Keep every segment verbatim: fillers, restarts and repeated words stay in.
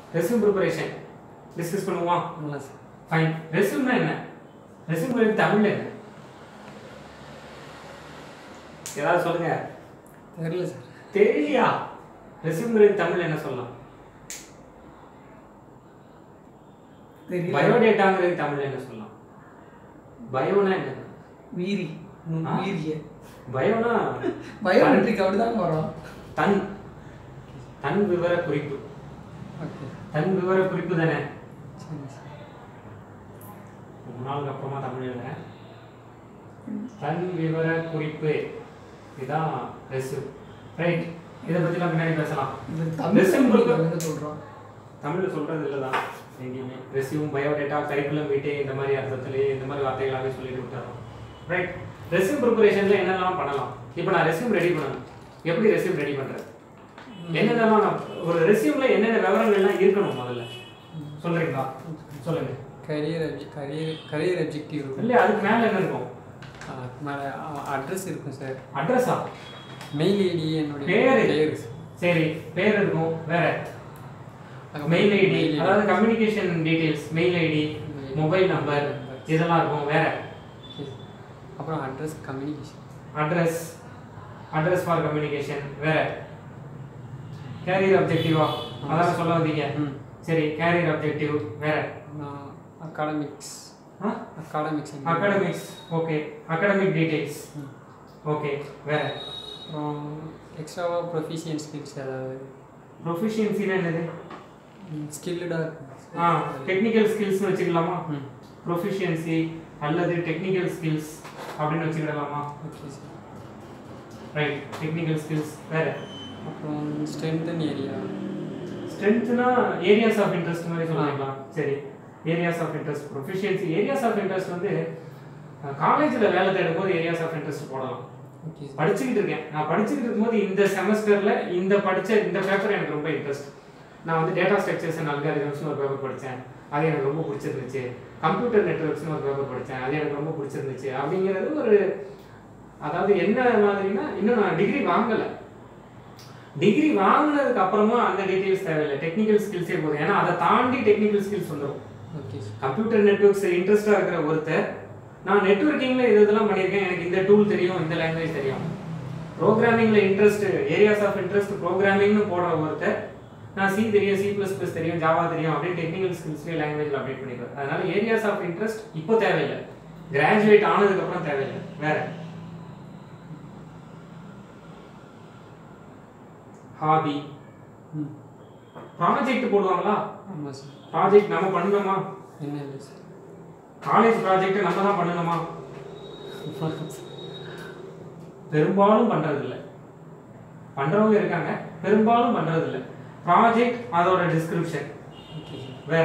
Resume preparation discuss பண்ணுவோமா? Fine. ரெஸ்யூம்னா என்ன? ரெஸ்யூம் தமிழ்ல என்ன? ஏதாவது சொல்லுங்க. தெரியல சார். தெரியலையா? ரெஸ்யூம் தமிழ்ல என்ன சொல்லலாம்? தெரியல. பயோடேட்டாங்கிறது தமிழ்ல என்ன சொல்லலாம்? பயோனா என்ன? வீரி. வீரிய. பயோனா பயோமெட்ரிக் அப்படிதான் வரும். தன் தன் விவர குறிப்பு. ஓகே. தன் விவர குறிப்பு தானே? ரொம்ப நாளுக்கு அப்புறமா தமிழ் எழுதுறேன். தன் விவர குறிப்பு இதுதான் ரெஸ்யூம். ரைட். இதை பற்றிலாம் பின்னாடி பேசலாம். தமிழ் சொல்கிறோம். தமிழில் சொல்கிறது இல்லை தான் எங்கேயுமே. ரெஸ்யூம், பயோடேட்டா, கரிக்குலம் வீட்டே இந்த மாதிரி அர்த்தத்திலே இந்த மாதிரி வார்த்தைகளாகவே சொல்லிட்டு விட்டுறோம். ரைட். ரெஸ்யூம் ப்ரிப்பரேஷனில் என்னெல்லாம் பண்ணலாம்? இப்போ நான் ரெஸ்யூம் ரெடி பண்ணணும். எப்படி ரெஸ்யூம் ரெடி பண்ணுறது? என்னென்னலாம் நான் ஒரு ரெஸ்யூமில் என்னென்ன விவரங்கள்லாம் இருக்கணும் முதல்ல சொல்கிறீங்களா? சொல்லுங்கள். கரியர் கரியர் கரியர் அப்ஜெக்டிவ் இருக்கும். இல்லை, அதுக்கு மேலே என்ன இருக்கும்? மேலே அட்ரஸ் இருக்கும் சார். அட்ரஸா? மெயில் ஐடி, என்னுடைய பேர். பேர். சரி, பேர் இருக்கும். வேற மெயில் ஐடி, அதாவது communication details, mail ID, mobile number இதெல்லாம் இருக்கும். வேற அப்புறம் address, communication. Address address for communication. வேற கேரியர் அப்ஜெக்டிவா? அதான் சொல்ல வந்தீங்க. சரி, கேரியர் அப்ஜெக்டிவ். வேற academics. Academics academics. Okay, academic details. Okay. வேற அப்புறம் எக்ஸ்ட்ராவாக ப்ரொஃபிஷியன்ட் ஸ்கில்ஸ். அதாவது ப்ரொஃபிஷியன்சினா என்னது? ஸ்கில்டாக. ஆ, டெக்னிக்கல் ஸ்கில்ஸ்னு வச்சுக்கலாமா? ப்ரொஃபிஷியன்சி அல்லது டெக்னிக்கல் ஸ்கில்ஸ் அப்படின்னு வச்சுக்கிடலாமா? Okay sir. Right, technical skills. வேற அப்புறம் ஸ்ட்ரென்தன் ஏரியா. ஸ்ட்ரென்த்னா ஏரியாஸ் ஆஃப் இன்ட்ரெஸ்ட் மாதிரி சொல்லலாம். சரி, areas of interest, proficiency. Areas of interest வந்து காலேஜில் வேலை தேடும் போது ஏரியாஸ் ஆஃப் இன்ட்ரெஸ்ட் போடலாம். படிச்சுக்கிட்டு இருக்கேன், நான் படிச்சுக்கிட்டு இருக்கும்போது இந்த செமஸ்டரில் இந்த படித்த இந்த பேப்பர் எனக்கு ரொம்ப இன்ட்ரெஸ்ட். நான் வந்து டேட்டா ஸ்ட்ரக்சர்ஸ் அண்ட் அல்காரிதம்ஸ்னு ஒரு பேப்பர் படித்தேன், அது எனக்கு ரொம்ப பிடிச்சிருந்துச்சு. கம்ப்யூட்டர் நெட்வொர்க்ஸ்னு ஒரு பேப்பர் படித்தேன், அது எனக்கு ரொம்ப பிடிச்சிருந்துச்சு. அப்படிங்கிறது ஒரு, அதாவது என்ன மாதிரினா, இன்னும் நான் டிகிரி வாங்கலை. டிகிரி வாங்கினதுக்கு அப்புறமா அந்த டீட்டெயில்ஸ் தேவையில்லை, டெக்னிக்கல் ஸ்கில்ஸே போதும். ஏன்னா அதை தாண்டி டெக்னிக்கல் ஸ்கில்ஸ் வந்துடும். கம்ப்யூட்டர் நெட்வொர்க்ஸ் இன்ட்ரெஸ்டாக இருக்கிற ஒருத்தர், நான் நெட்வொர்க்கிங்கில் இது இதெல்லாம் பண்ணியிருக்கேன், எனக்கு இந்த டூல் தெரியும், இந்த லாங்குவேஜ் தெரியும். ப்ரோக்ராமிங்கில் இன்ட்ரெஸ்ட், ஏரியாஸ் ஆஃப் இன்ட்ரெஸ்ட் ப்ரோக்ராமிங்னு போடுற ஒருத்தர், நான் சி தெரியும், சி ப்ளஸ் ப்ளஸ் தெரியும், ஜாவா தெரியும் அப்படின்னு டெக்னிக்கல் ஸ்கில்ஸ்லேயே லாங்குவேஜில் அப்டேட் பண்ணிடுவேன். அதனால ஏரியாஸ் ஆஃப் இன்ட்ரெஸ்ட் இப்போ தேவையில்லை, கிராஜுவேட் ஆனதுக்கப்புறம் தேவையில்லை. வேற ஹாபி. ப்ராஜெக்ட் போடுவாங்களா? ஆமாம் சார். ப்ராஜெக்ட் நம்ம பண்ணணுமா? என்ன இல்லை சார். காலேஜ் ப்ராஜெக்ட் நம்ம தான் பண்ணணுமா? பெரும்பாலும் பண்றதில்லை. பண்றவங்க இருக்காங்க, பெரும்பாலும் பண்றதில்லை. ப்ராஜெக்ட், அதோட டிஸ்கிரிப்ஷன். வேற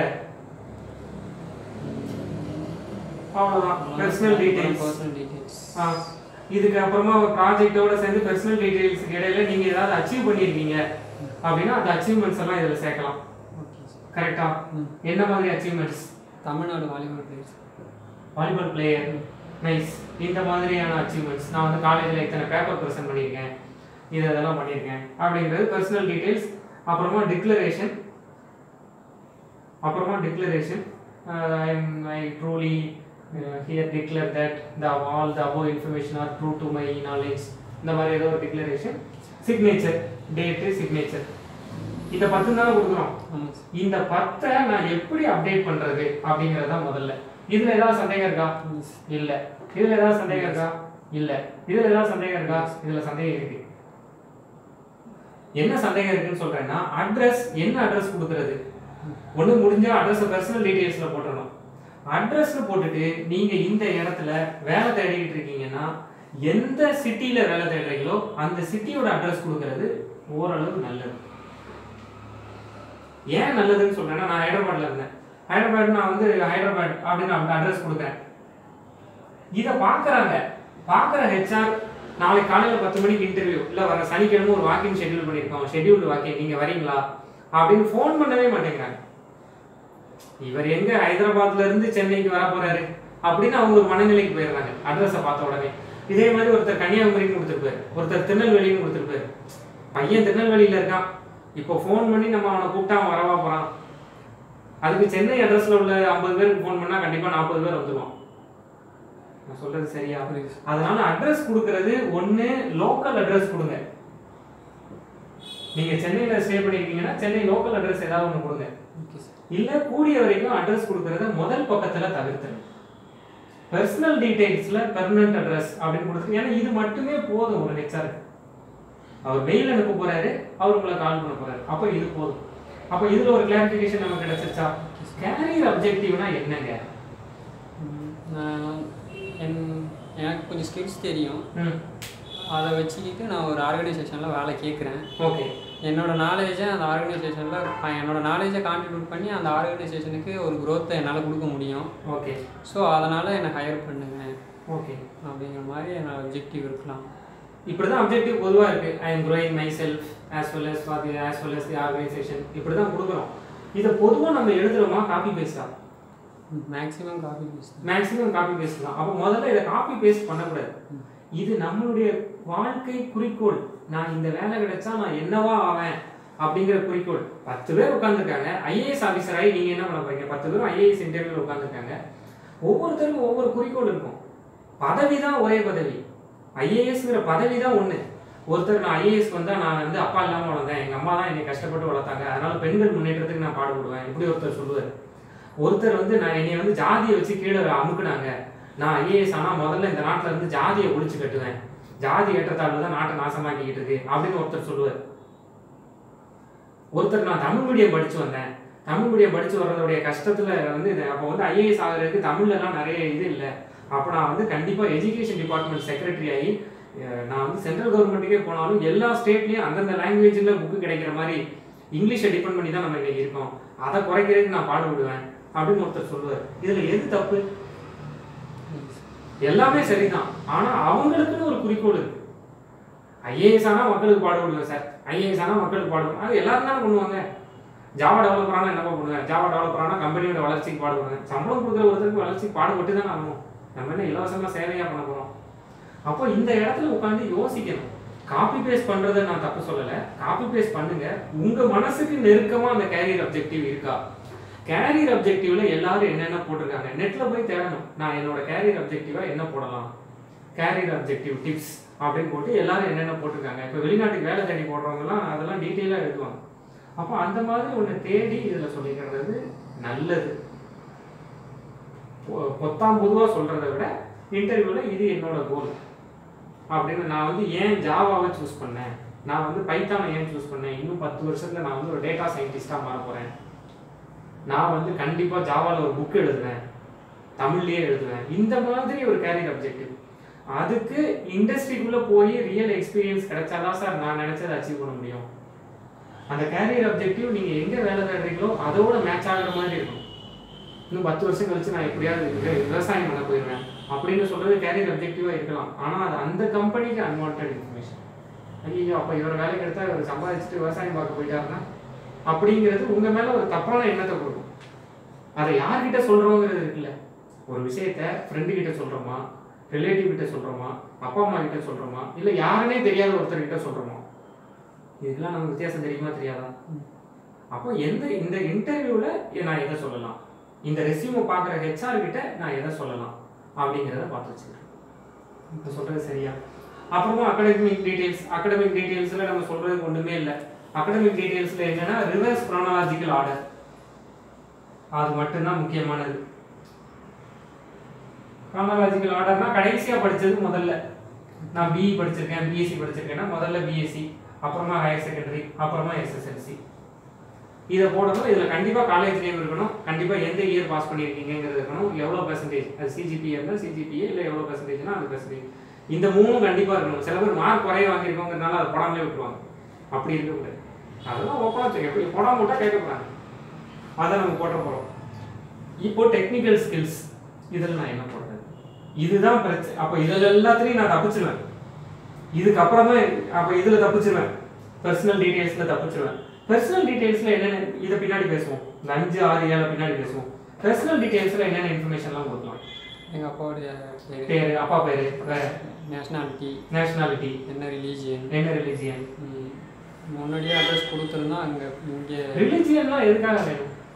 அவ்வளோதான். Personal details. ஆ, இதுக்கு அப்புறமா ப்ராஜெக்டோட சேர்ந்து பர்சனல் டீடைல்ஸ்க்கு இடையில நீங்க ஏதாவது அச்சீவ் பண்ணியிருக்கீங்க அப்படின்னா அந்த அச்சீவ்மெண்ட்ஸ் எல்லாம் இதில் சேர்க்கலாம். கரெக்டா? என்ன மாதிரி achievements? Tamil Nadu volleyball player. Volleyball player. Nice. இந்த மாதிரியான அச்சீவ்மெண்ட்ஸ், நான் வந்து காலேஜில் இத்தனை பேப்பர் ப்ரெசென்ட் பண்ணியிருக்கேன், இது இதெல்லாம் பண்ணியிருக்கேன் அப்படிங்கிறது பர்சனல் டீடைல்ஸ். அப்புறமா டிக்ளரேஷன். அப்புறமா declaration I I truly here declare that the all the above information are true to my knowledge. இந்த மாதிரி ஏதோ ஒரு டிக்ளரேஷன். Signature, date, signature. இதை பத்து தானே கொடுக்குறோம். இந்த பத்தை நான் எப்படி அப்டேட் பண்றது அப்படிங்கறத முதல்ல. இதுல ஏதாவது சந்தேகம் இருக்கா? இல்ல. இதுல ஏதாவது சந்தேகம் இருக்கா? இல்ல. இதுல ஏதாவது சந்தேகம் இருக்கா? இதுல சந்தேகம் இருக்கு. என்ன சந்தேகம் இருக்குன்னு சொல்றேன்னா, அட்ரஸ், என்ன அட்ரஸ் கொடுக்கறது? ஒண்ணு முடிஞ்சா அட்ரஸ் பர்சனல் டீடைல்ஸ்ல போட்டுறணும். அட்ரஸ் போட்டுட்டு நீங்க இந்த இடத்துல வேலை தேடிக்கிட்டு இருக்கீங்கன்னா எந்த சிட்டில வேலை தேடுறீங்களோ அந்த சிட்டியோட அட்ரஸ் கொடுக்கறது ஓரளவு நல்லது. ஏன் நல்லதுன்னு சொல்றேன்னா, நான் ஹைதராபாத்ல இருந்தேன். ஹைதராபாத் நான் வந்து ஹைதராபாத் அப்படின்னு அட்ரஸ் கொடுக்குறேன். இதை பார்க்குறாங்க, பார்க்குற ஹெச்ஆர் நாளைக்கு காலையில் பத்து மணிக்கு இன்டர்வியூ, இல்லை வர சனிக்கிழமை ஒரு வாக்கிங் ஷெட்யூல் பண்ணியிருக்கோம், ஷெட்யூல்டு வாக்கிங், நீங்கள் வரீங்களா அப்படின்னு ஃபோன் பண்ணவே மாட்டேங்கிறாங்க. இவர் எங்க ஹைதராபாத்ல இருந்து சென்னைக்கு வர போறாரு அப்படின்னு அவங்க ஒரு மனநிலைக்கு போயிடுறாங்க அட்ரஸை பார்த்த உடனே. இதே மாதிரி ஒருத்தர் கன்னியாகுமரின்னு கொடுத்துருப்பாரு, ஒருத்தர் திருநெல்வேலின்னு கொடுத்துருப்பாரு. பையன் திருநெல்வேலியில இருக்கான், இப்போ ஃபோன் பண்ணி நம்ம அவனை கூப்பிட்டா அவன் வரவா போறான், அதுக்கு சென்னை அட்ரஸ்ல உள்ள ஐம்பது பேருக்கு ஃபோன் பண்ணா கண்டிப்பா நாற்பது பேர் வந்துருவான். நான் சொல்றது சரியா? அதனால அட்ரஸ் கொடுக்கறது ஒண்ணு லோக்கல் அட்ரஸ் கொடுங்க. நீங்க சென்னையில ஸ்டே பண்ணிருக்கீங்கன்னா சென்னை லோக்கல் அட்ரஸ் ஏதாவது ஒன்று கொடுங்க. இல்ல கூடிய வரைக்கும் அட்ரஸ் கொடுக்கறத முதல் பக்கத்துல தவிர்த்துருங்க. பர்சனல் டீடைல்ஸ்ல பெர்மனன்ட் அட்ரஸ் அப்படின்னு கொடுத்து, ஏன்னா இது மட்டுமே போதும் ஒரு ஹெச்ஆருக்கு. அவர் மெயில் அனுப்ப போறாரு, அவர் உங்களை கால் பண்ண போறாரு, அப்போ இது போதும். அப்போ இதுல ஒரு கிளாரிஃபிகேஷன் நமக்கு கிடைச்சிருச்சா? கேரியர் அப்ஜெக்டிவ்னா என்னங்க? எனக்கு கொஞ்சம் ஸ்கில்ஸ் தெரியும், அதை வச்சுக்கிட்டு நான் ஒரு ஆர்கனைசேஷனில் வேலை கேட்குறேன். ஓகே, என்னோட நாலேஜை அந்த ஆர்கனைசேஷனில் என்னோட நாலேஜை கான்ட்ரிபியூட் பண்ணி அந்த ஆர்கனைசேஷனுக்கு ஒரு க்ரோத்தை என்னால் கொடுக்க முடியும். ஓகே, ஸோ அதனால் என்னை ஹையர் பண்ணுங்க. ஓகே, அப்படிங்கிற மாதிரி என்னோட அப்ஜெக்டிவ் இருக்கலாம். இப்படி தான் அப்ஜெக்டிவ் பொதுவாக இருக்குது. I am growing myself as well as for the as well as the organisation, இப்படி தான் கொடுக்குறோம். இதை பொதுவாக நம்ம எழுதுகிறோமா காப்பி பேஸ்டா? Maximum copy paste maximum copy paste தான். அப்போ முதல்ல இதை காப்பி பேஸ்ட் பண்ணக்கூடாது. இது நம்மளுடைய வாழ்க்கை குறிக்கோள். நான் இந்த வேலை கிடைச்சா நான் என்னவா ஆவேன் அப்படிங்கிற குறிக்கோள். பத்து பேர் உட்காந்துருக்காங்க, ஐஏஎஸ் ஆஃபீஸர் ஆகி நீங்கள் என்ன பண்ண போறீங்க? பத்து பேரும் ஐஏஎஸ் இன்டர்வியூவில் உட்காந்துருக்காங்க. ஒவ்வொருத்தருக்கும் ஒவ்வொரு குறிக்கோள் இருக்கும். பதவி தான் ஒரே பதவி, ஐஏஎஸ்ங்கிற பதவி தான் ஒன்று. ஒருத்தர் நான் ஐஏஎஸ் வந்தால் நான் வந்து அப்பா இல்லாமல் வளர்ந்தேன், எங்கள் அம்மா தான் என்னை கஷ்டப்பட்டு வளர்த்தாங்க, அதனால பெண்கள் முன்னேற்றத்துக்கு நான் பாடுபடுவேன், இப்படி ஒருத்தர் சொல்லுவார். ஒருத்தர் வந்து நான் என்னை வந்து ஜாதியை வச்சு கீழே அமுக்குனாங்க, நான் ஐஏஎஸ் ஆனால் முதல்ல இந்த நாட்டில் இருந்து ஜாதியை ஒழிச்சு கட்டுவேன், ஜாதி ஏற்றத்தாழ்வு தான் நாட்டை நாசமாக்கிக்கிட்டு இருக்கு அப்படின்னு ஒருத்தர் சொல்லுவார். ஒருத்தர் நான் தமிழ் மீடியம் படிச்சு வந்தேன், தமிழ் மீடியம் படிச்சு வர்றதுடைய கஷ்டத்துல வந்து அப்போ வந்து ஐஏஎஸ் ஆகிறதுக்கு தமிழ்லாம் நிறைய இது இல்லை, அப்போ நான் வந்து கண்டிப்பாக எஜுகேஷன் டிபார்ட்மெண்ட் செக்ரட்டரி ஆகி நான் வந்து சென்ட்ரல் கவர்மெண்ட்டுக்கே போனாலும் எல்லா ஸ்டேட்லேயும் அந்தந்த லாங்குவேஜில் புக்கு கிடைக்கிற மாதிரி இங்கிலீஷை டிபெண்ட் பண்ணி தான் நம்ம இன்னைக்கு இருக்கோம், அதை குறைக்கிறதுக்கு நான் பாடுபடுவேன் அப்படின்னு ஒருத்தர் சொல்லுவார். இதில் எது தப்பு? எல்லாமே சரிதான், ஆனால் அவங்களுக்குன்னு ஒரு குறிக்கோள் இருக்கு. ஐஏஎஸ் ஆனால் மக்களுக்கு பாடுபடுவேன் சார், ஐஏஎஸ் ஆனால் மக்களுக்கு பாடுவேன், அது எல்லாரும் தானே பண்ணுவாங்க. ஜாவா டெவலப்பரானா என்னப்பா பண்ணுவேன்? ஜாவா டெவலப்பரானா கம்பெனியோட வளர்ச்சிக்கு பாடுபடுவேன். சம்பளம் கொடுக்குற ஒருத்தருக்கு வளர்ச்சிக்கு பாடுபட்டு தான் ஆகணும். நம்ம என்ன இலவசமாக சேவையாக பண்ண போகிறோம்? அப்போ இந்த இடத்துல உட்காந்து யோசிக்கணும். காப்பி பேஸ்ட் பண்ணுறதை நான் தப்பு சொல்லலை, காப்பி பேஸ்ட் பண்ணுங்க. உங்கள் மனசுக்கு நெருக்கமாக அந்த கேரியர் அப்ஜெக்டிவ் இருக்கா? கேரியர் அப்ஜெக்டிவ்ல எல்லாரும் என்னென்ன போட்டிருக்காங்க நெட்டில் போய் தேடணும். நான் என்னோட கேரியர் அப்ஜெக்டிவாக என்ன போடலாம், கேரியர் அப்ஜெக்டிவ் டிப்ஸ் அப்படின்னு போட்டு எல்லாரும் என்னென்ன போட்டிருக்காங்க. இப்போ வெளிநாட்டுக்கு வேலை தேடி போடுறவங்கலாம் அதெல்லாம் டீட்டெயிலாக எழுதுவாங்க. அப்போ அந்த மாதிரி ஒன்று தேடி இதில் சொல்லிக்கிறது நல்லது. பொத்தாம் பொதுவாக சொல்கிறத விட இன்டர்வியூவில் இது என்னோட கோல் அப்படின்னு, நான் வந்து ஏன் ஜாவாவை சூஸ் பண்ணேன், நான் வந்து பைத்தானை ஏன் சூஸ் பண்ணேன், இன்னும் பத்து வருஷத்தில் நான் வந்து ஒரு டேட்டா சயின்டிஸ்டாக மாற போகிறேன், நான் வந்து கண்டிப்பாக ஜாவாவில் ஒரு புக் எழுதுவேன், தமிழ்லேயே எழுதுவேன், இந்த மாதிரி ஒரு கேரியர் அப்ஜெக்டிவ். அதுக்கு இண்டஸ்ட்ரிக்குள்ளே போய் ரியல் எக்ஸ்பீரியன்ஸ் கிடைச்சாதான் சார் நான் நினச்சதை அச்சீவ் பண்ண முடியும். அந்த கேரியர் அப்ஜெக்டிவ் நீங்கள் எங்கே வேலை தேடுறீங்களோ அதோட மேட்ச் ஆகிற மாதிரி இருக்கும். இன்னும் பத்து வருஷம் கழிச்சு நான் எப்படியாவது விவசாயம் பண்ண போயிடுவேன் அப்படின்னு சொல்கிறது கேரியர் அப்ஜெக்டிவாக இருக்கலாம். ஆனால் அது அந்த கம்பெனிக்கு அன்வான்ட் இன்ஃபர்மேஷன். ஐயோ அப்போ இவர் வேலைக்கு எடுத்தால் இவர் சம்பாதிச்சுட்டு விவசாயம் பார்க்க போயிட்டாருன்னா அப்படிங்கிறது உங்கள் மேலே ஒரு தப்பான எண்ணத்தை கொடுக்கும். அதை யார்கிட்ட சொல்கிறோங்கிறது இருக்குல்ல. ஒரு விஷயத்த ஃப்ரெண்டு கிட்ட சொல்கிறோமா, ரிலேட்டிவ் கிட்ட சொல்கிறோமா, அப்பா அம்மா கிட்ட சொல்கிறோமா, இல்லை யாருன்னே தெரியாத ஒருத்தர்கிட்ட சொல்கிறோமா, இதெல்லாம் நமக்கு வித்தியாசம் தெரியுமா தெரியாதா? அப்போ எந்த இந்த இன்டர்வியூவில் நான் எதை சொல்லலாம், இந்த ரெஸ்யூமை பார்க்குற ஹெச்ஆர் கிட்ட நான் எதை சொல்லலாம் அப்படிங்கிறத பார்த்து வச்சுக்கிறேன். இப்போ சொல்கிறது சரியா? அப்புறமா அகடமிக் டீட்டெயில்ஸ். அகடமிக் டீட்டெயில்ஸில் நம்ம சொல்கிறதுக்கு ஒன்றுமே இல்லை. அகடமிக் டீட்டெயில்ஸில் என்னென்னா ரிவர்ஸ் க்ரோனாலஜிக்கல் ஆர்டர், அது மட்டும்தான் முக்கியமானது. க்ரோனாலஜிக்கல் ஆர்டர்னா கடைசியாக படித்தது முதல்ல. நான் பிஇ படிச்சிருக்கேன், பிஎஸ்சி படிச்சிருக்கேன்னா முதல்ல பிஎஸ்சி, அப்புறமா ஹையர் செகண்டரி, அப்புறமா எஸ்எஸ்எல்சி. இதை போடணும். இதில் கண்டிப்பாக காலேஜ் நேம் இருக்கணும், கண்டிப்பாக எந்த இயர் பாஸ் பண்ணியிருக்கீங்கிறது இருக்கணும், எவ்வளோ பெர்சன்டேஜ், அது சிஜிபிஏ இருந்தால் சிஜிபிஏ, இல்லை எவ்வளோ பெர்சன்டேஜ்னா அது பெர்சன்டேஜ். இந்த மூணும் கண்டிப்பாக இருக்கணும். சில பேர் மார்க் குறைய வாங்கியிருக்கோங்கிறதுனால அதை போடாமலே விட்டுருவாங்க. அப்படி இருக்கக்கூடாது. அதெல்லாம் ஓப்பனாக வச்சுக்க, எப்படி போடாமல் விட்டால் கேட்க போகிறாங்க, அதை நம்ம போட்ட போகிறோம். இப்போ டெக்னிக்கல் ஸ்கில்ஸ், இதில் நான் என்ன போடுறது, இதுதான் பிரச்சனை. அப்போ இதில் எல்லாத்துலேயும் நான் தப்பிச்சிருவேன். இதுக்கப்புறம் தான் அப்போ இதில் தப்பிச்சிருவேன், பர்சனல் டீட்டெயில்ஸில் தப்பிச்சிருவேன். பர்சனல் டீட்டெயில்ஸில் என்னென்ன, இதை பின்னாடி பேசுவோம், இந்த அஞ்சு ஆறு ஏழை பின்னாடி பேசுவோம். பர்சனல் டீட்டெயில்ஸில் என்னென்ன இன்ஃபர்மேஷன்லாம் கொடுக்கலாம். எங்கள் அப்பாவுடைய பேர், அப்பா பேர், வேறு நேஷ்னாலிட்டி, நேஷ்னாலிட்டி என்ன ரிலீஜியன், என்ன ரிலீஜியன். முன்னாடியே அட்ரஸ் கொடுத்துருந்தா அங்கே இங்கே ரிலீஜியன்லாம் எதுக்காக வேணும்?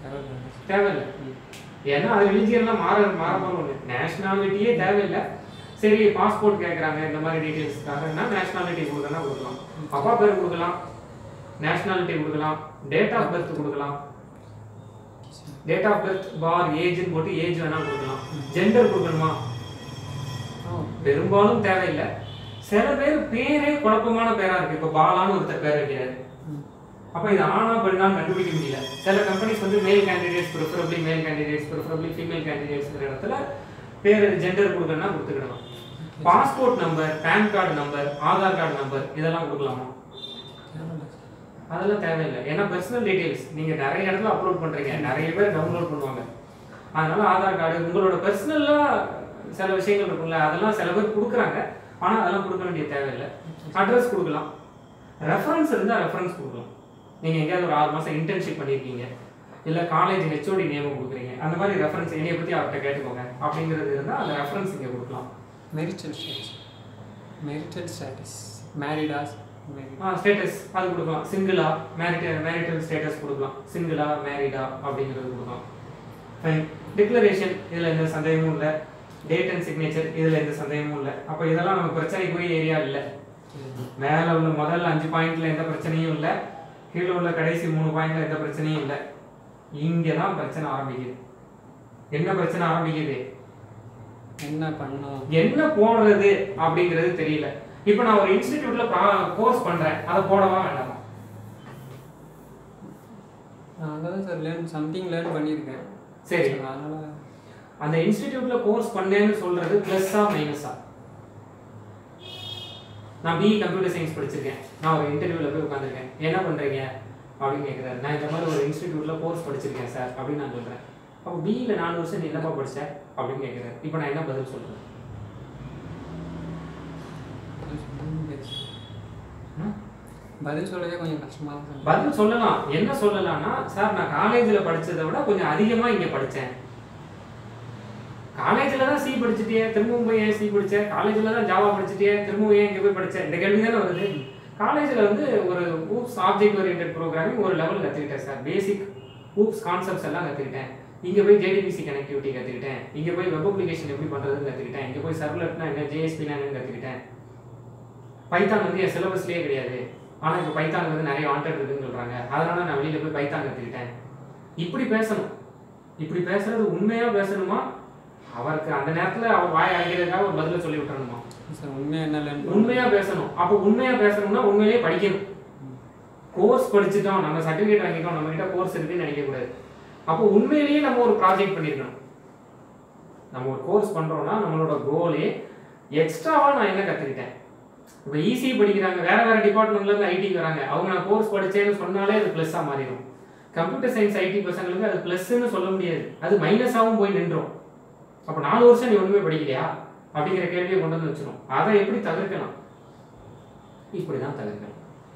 தேவையில்லை. ஏன்னா அது ரிலிஜியன்லாம் மாற மாற போகிற ஒன்று. நேஷ்னாலிட்டியே தேவையில்லை. சரி பாஸ்போர்ட் கேட்குறாங்க இந்த மாதிரி டீட்டெயில்ஸ்க்காகனா நேஷ்னாலிட்டி கொடுக்கணும்னா கொடுக்கலாம், அப்பா பேர் கொடுக்கலாம், நேஷ்னாலிட்டி கொடுக்கலாம், டேட் ஆஃப் பர்த் கொடுக்கலாம், டேட் ஆஃப் பர்த் பார் ஏஜ்னு போட்டு ஏஜ் வேணா கொடுக்கலாம். ஜெண்டர் கொடுக்கணுமா? பெரும்பாலும் தேவையில்லை. சில பேர் பேரே குழப்பமான பேரா இருக்கு. இப்போ பாலான்னு ஒருத்தர் பேர் வைக்கிறாரு, அப்போ இது ஆனா பெண்ணான்னு கண்டுபிடிக்க முடியல. சில கம்பெனிஸ் வந்து male candidates preferably male candidates preferably female கேண்டிடேட்ஸ்ங்கிற இடத்துல பேர் ஜெண்டர் கொடுக்கணும்னா கொடுத்துக்கிடலாம். Passport number, PAN card number, Aadhaar card number இதெல்லாம் கொடுக்கலாமா? அதெல்லாம் தேவையில்லை. ஏன்னா பர்சனல் டீடைல்ஸ் நீங்கள் நிறைய இடத்துல அப்லோட் பண்ணுறீங்க, நிறைய பேர் டவுன்லோட் பண்ணுவாங்க. அதனால ஆதார் கார்டு உங்களோட பர்சனலாக சில விஷயங்கள் இருக்குல்ல, அதெல்லாம் சில பேர் கொடுக்குறாங்க. ஆனால் அதெல்லாம் கொடுக்க வேண்டிய தேவையில்லை. அட்ரஸ் கொடுக்கலாம், ரெஃபரன்ஸ் இருந்தால் ரெஃபரன்ஸ் கொடுக்கலாம். நீங்கள் எங்கேயாவது ஒரு ஆறு மாதம் இன்டர்ன்ஷிப் பண்ணியிருக்கீங்க, இல்லை காலேஜ் ஹெச்ஓடி நேம் கொடுக்குறீங்க, அந்த மாதிரி ரெஃபரன்ஸ் என்னைய பற்றி அவர்கிட்ட கேட்டுக்கோங்க அப்படிங்கிறது இருந்தால் அந்த ரெஃபரன்ஸ் இங்கே கொடுக்கலாம். Marital status, marital status, marital ஆ ஸ்டேட்டஸ் அது கொடுக்கலாம். சிங்கிளா மேரிட்டல் மேரிட்டல் ஸ்டேட்டஸ் கொடுக்கலாம், சிங்கிளா மேரிடா அப்படிங்கிறது கொடுக்கலாம். ஃபைன். டிக்ளரேஷன் இதில் எந்த சந்தேகமும் இல்லை. டேட் அண்ட் சிக்னேச்சர் இதில் எந்த சந்தேகமும் இல்லை. அப்போ இதெல்லாம் நம்ம பிரச்சனைக்குரிய ஏரியா இல்லை. மேலே உள்ள முதல் அஞ்சு பாயிண்ட்ல எந்த பிரச்சனையும் இல்லை, கீழே உள்ள கடைசி மூணு பாயிண்ட்ல எந்த பிரச்சனையும் இல்லை. இங்கே தான் பிரச்சனை ஆரம்பிக்குது. என்ன பிரச்சனை ஆரம்பிக்குது? என்ன பண்ணும், என்ன போடுறது அப்படிங்கிறது தெரியல. இப்போ நான் ஒரு இன்ஸ்டிடியூட்ல கோர்ஸ் பண்றேன், அதை போடவா வேண்டாமா? நான் தான் சார் லேர்ன் சம்திங் லேர்ன் பண்ணியிருக்கேன். சரி, அதனால அந்த இன்ஸ்டிடியூட்ல கோர்ஸ் பண்ணேன்னு சொல்றது பிளஸ்ஸா மைனஸா? நான் பிஇ கம்ப்யூட்டர் சயின்ஸ் படிச்சிருக்கேன், நான் ஒரு இன்டர்வியூல போய் உட்காந்துருக்கேன், என்ன பண்றீங்க அப்படின்னு கேட்குறாரு. நான் இந்த மாதிரி ஒரு இன்ஸ்டிடியூட்ல கோர்ஸ் படிச்சிருக்கேன் சார் அப்படின்னு நான் சொல்றேன். அப்போ பிஇல நாலு வருஷம் நீ என்னப்பா படிச்ச அப்படின்னு கேட்குறாரு. இப்போ நான் என்ன பதில் சொல்றேன்? பதில் சொல்லவே கொஞ்சம் கஷ்டமா இருக்கு. பதில் சொல்லலாம். என்ன சொல்லலாம்னா, சார் நான் காலேஜ்ல படிச்சதை விட கொஞ்சம் அதிகமா இங்க படிச்சேன். காலேஜ்ல தான் சி படிச்சுட்டியே, திரும்பவும் போய் ஏன் சி படிச்ச? காலேஜ்ல தான் ஜாவா படிச்சுட்டியே, திரும்பவும் ஏன் இங்க போய் படிச்ச? இந்த கேள்வி தானே வருது. காலேஜ்ல வந்து ஒரு ஊப்ஸ் ஆப்ஜெக்ட் ஓரியன்டட் ப்ரோக்ராமிங் ஒரு லெவல் கத்துக்கிட்டேன் சார், பேசிக் ஊப்ஸ் கான்செப்ட்ஸ் எல்லாம் கத்துக்கிட்டேன். இங்க போய் ஜேடிபிசி கனெக்டிவிட்டி கத்துக்கிட்டேன், இங்க போய் வெப் அப்ளிகேஷன் எப்படி பண்றதுன்னு கத்துக்கிட்டேன், இங்க போய் சர்வ்லெட்னா என்ன, ஜேஎஸ்பினா என்னன்னு கத்துக்கிட்டேன். பைத்தான் வந்து என் சிலபஸ்லயே கிடையாது, ஆனா இப்போ பைத்தான் வந்து நிறைய வாண்டட் இருக்குன்னு சொல்றாங்க, அதனால நான் வெளியில போய் பைத்தான் கத்துக்கிட்டேன். இப்படி பேசணும். இப்படி பேசுறது உண்மையா பேசணுமா, அவருக்கு அந்த நேரத்துல அவர் வாய் அடைக்கிறதுக்காக ஒரு பதில சொல்லி விட்டுறணுமா? உண்மையா என்ன உண்மையா பேசணும். அப்போ உண்மையா பேசணும்னா உண்மையிலேயே படிக்கணும். கோர்ஸ் படிச்சுட்டோம், நம்ம சர்டிஃபிகேட் வாங்கிட்டோம், நம்ம கிட்ட கோர்ஸ் இருக்குன்னு நினைக்க கூடாது. அப்போ உண்மையிலேயே நம்ம ஒரு ப்ராஜெக்ட் பண்ணிருக்கணும். நம்ம ஒரு கோர்ஸ் பண்றோம்னா நம்மளோட கோலே எக்ஸ்ட்ராவா நான் என்ன கத்துக்கிட்டேன். இப்போ ஈஸி படிக்கிறாங்க, வேற வேற டிபார்ட்மெண்ட்ல இருந்து ஐடிக்கு வராங்க, அவங்க நான் கோர்ஸ் படிச்சேன்னு சொன்னாலே அது பிளஸ்ஸா மாறிடும். கம்ப்யூட்டர் சயின்ஸ் ஐடி பசங்களுக்கு அது பிளஸ்ன்னு சொல்ல முடியாது, அது மைனஸாவும் போய் நின்றோம். அப்போ நாலு வருஷம் நீ ஒண்ணுமே படிக்கலையா அப்படிங்கிற கேள்வியை கொண்டு வந்து வச்சிடும். அதை எப்படி தவிர்க்கலாம்? இப்படிதான் தவிர்க்கலாம்.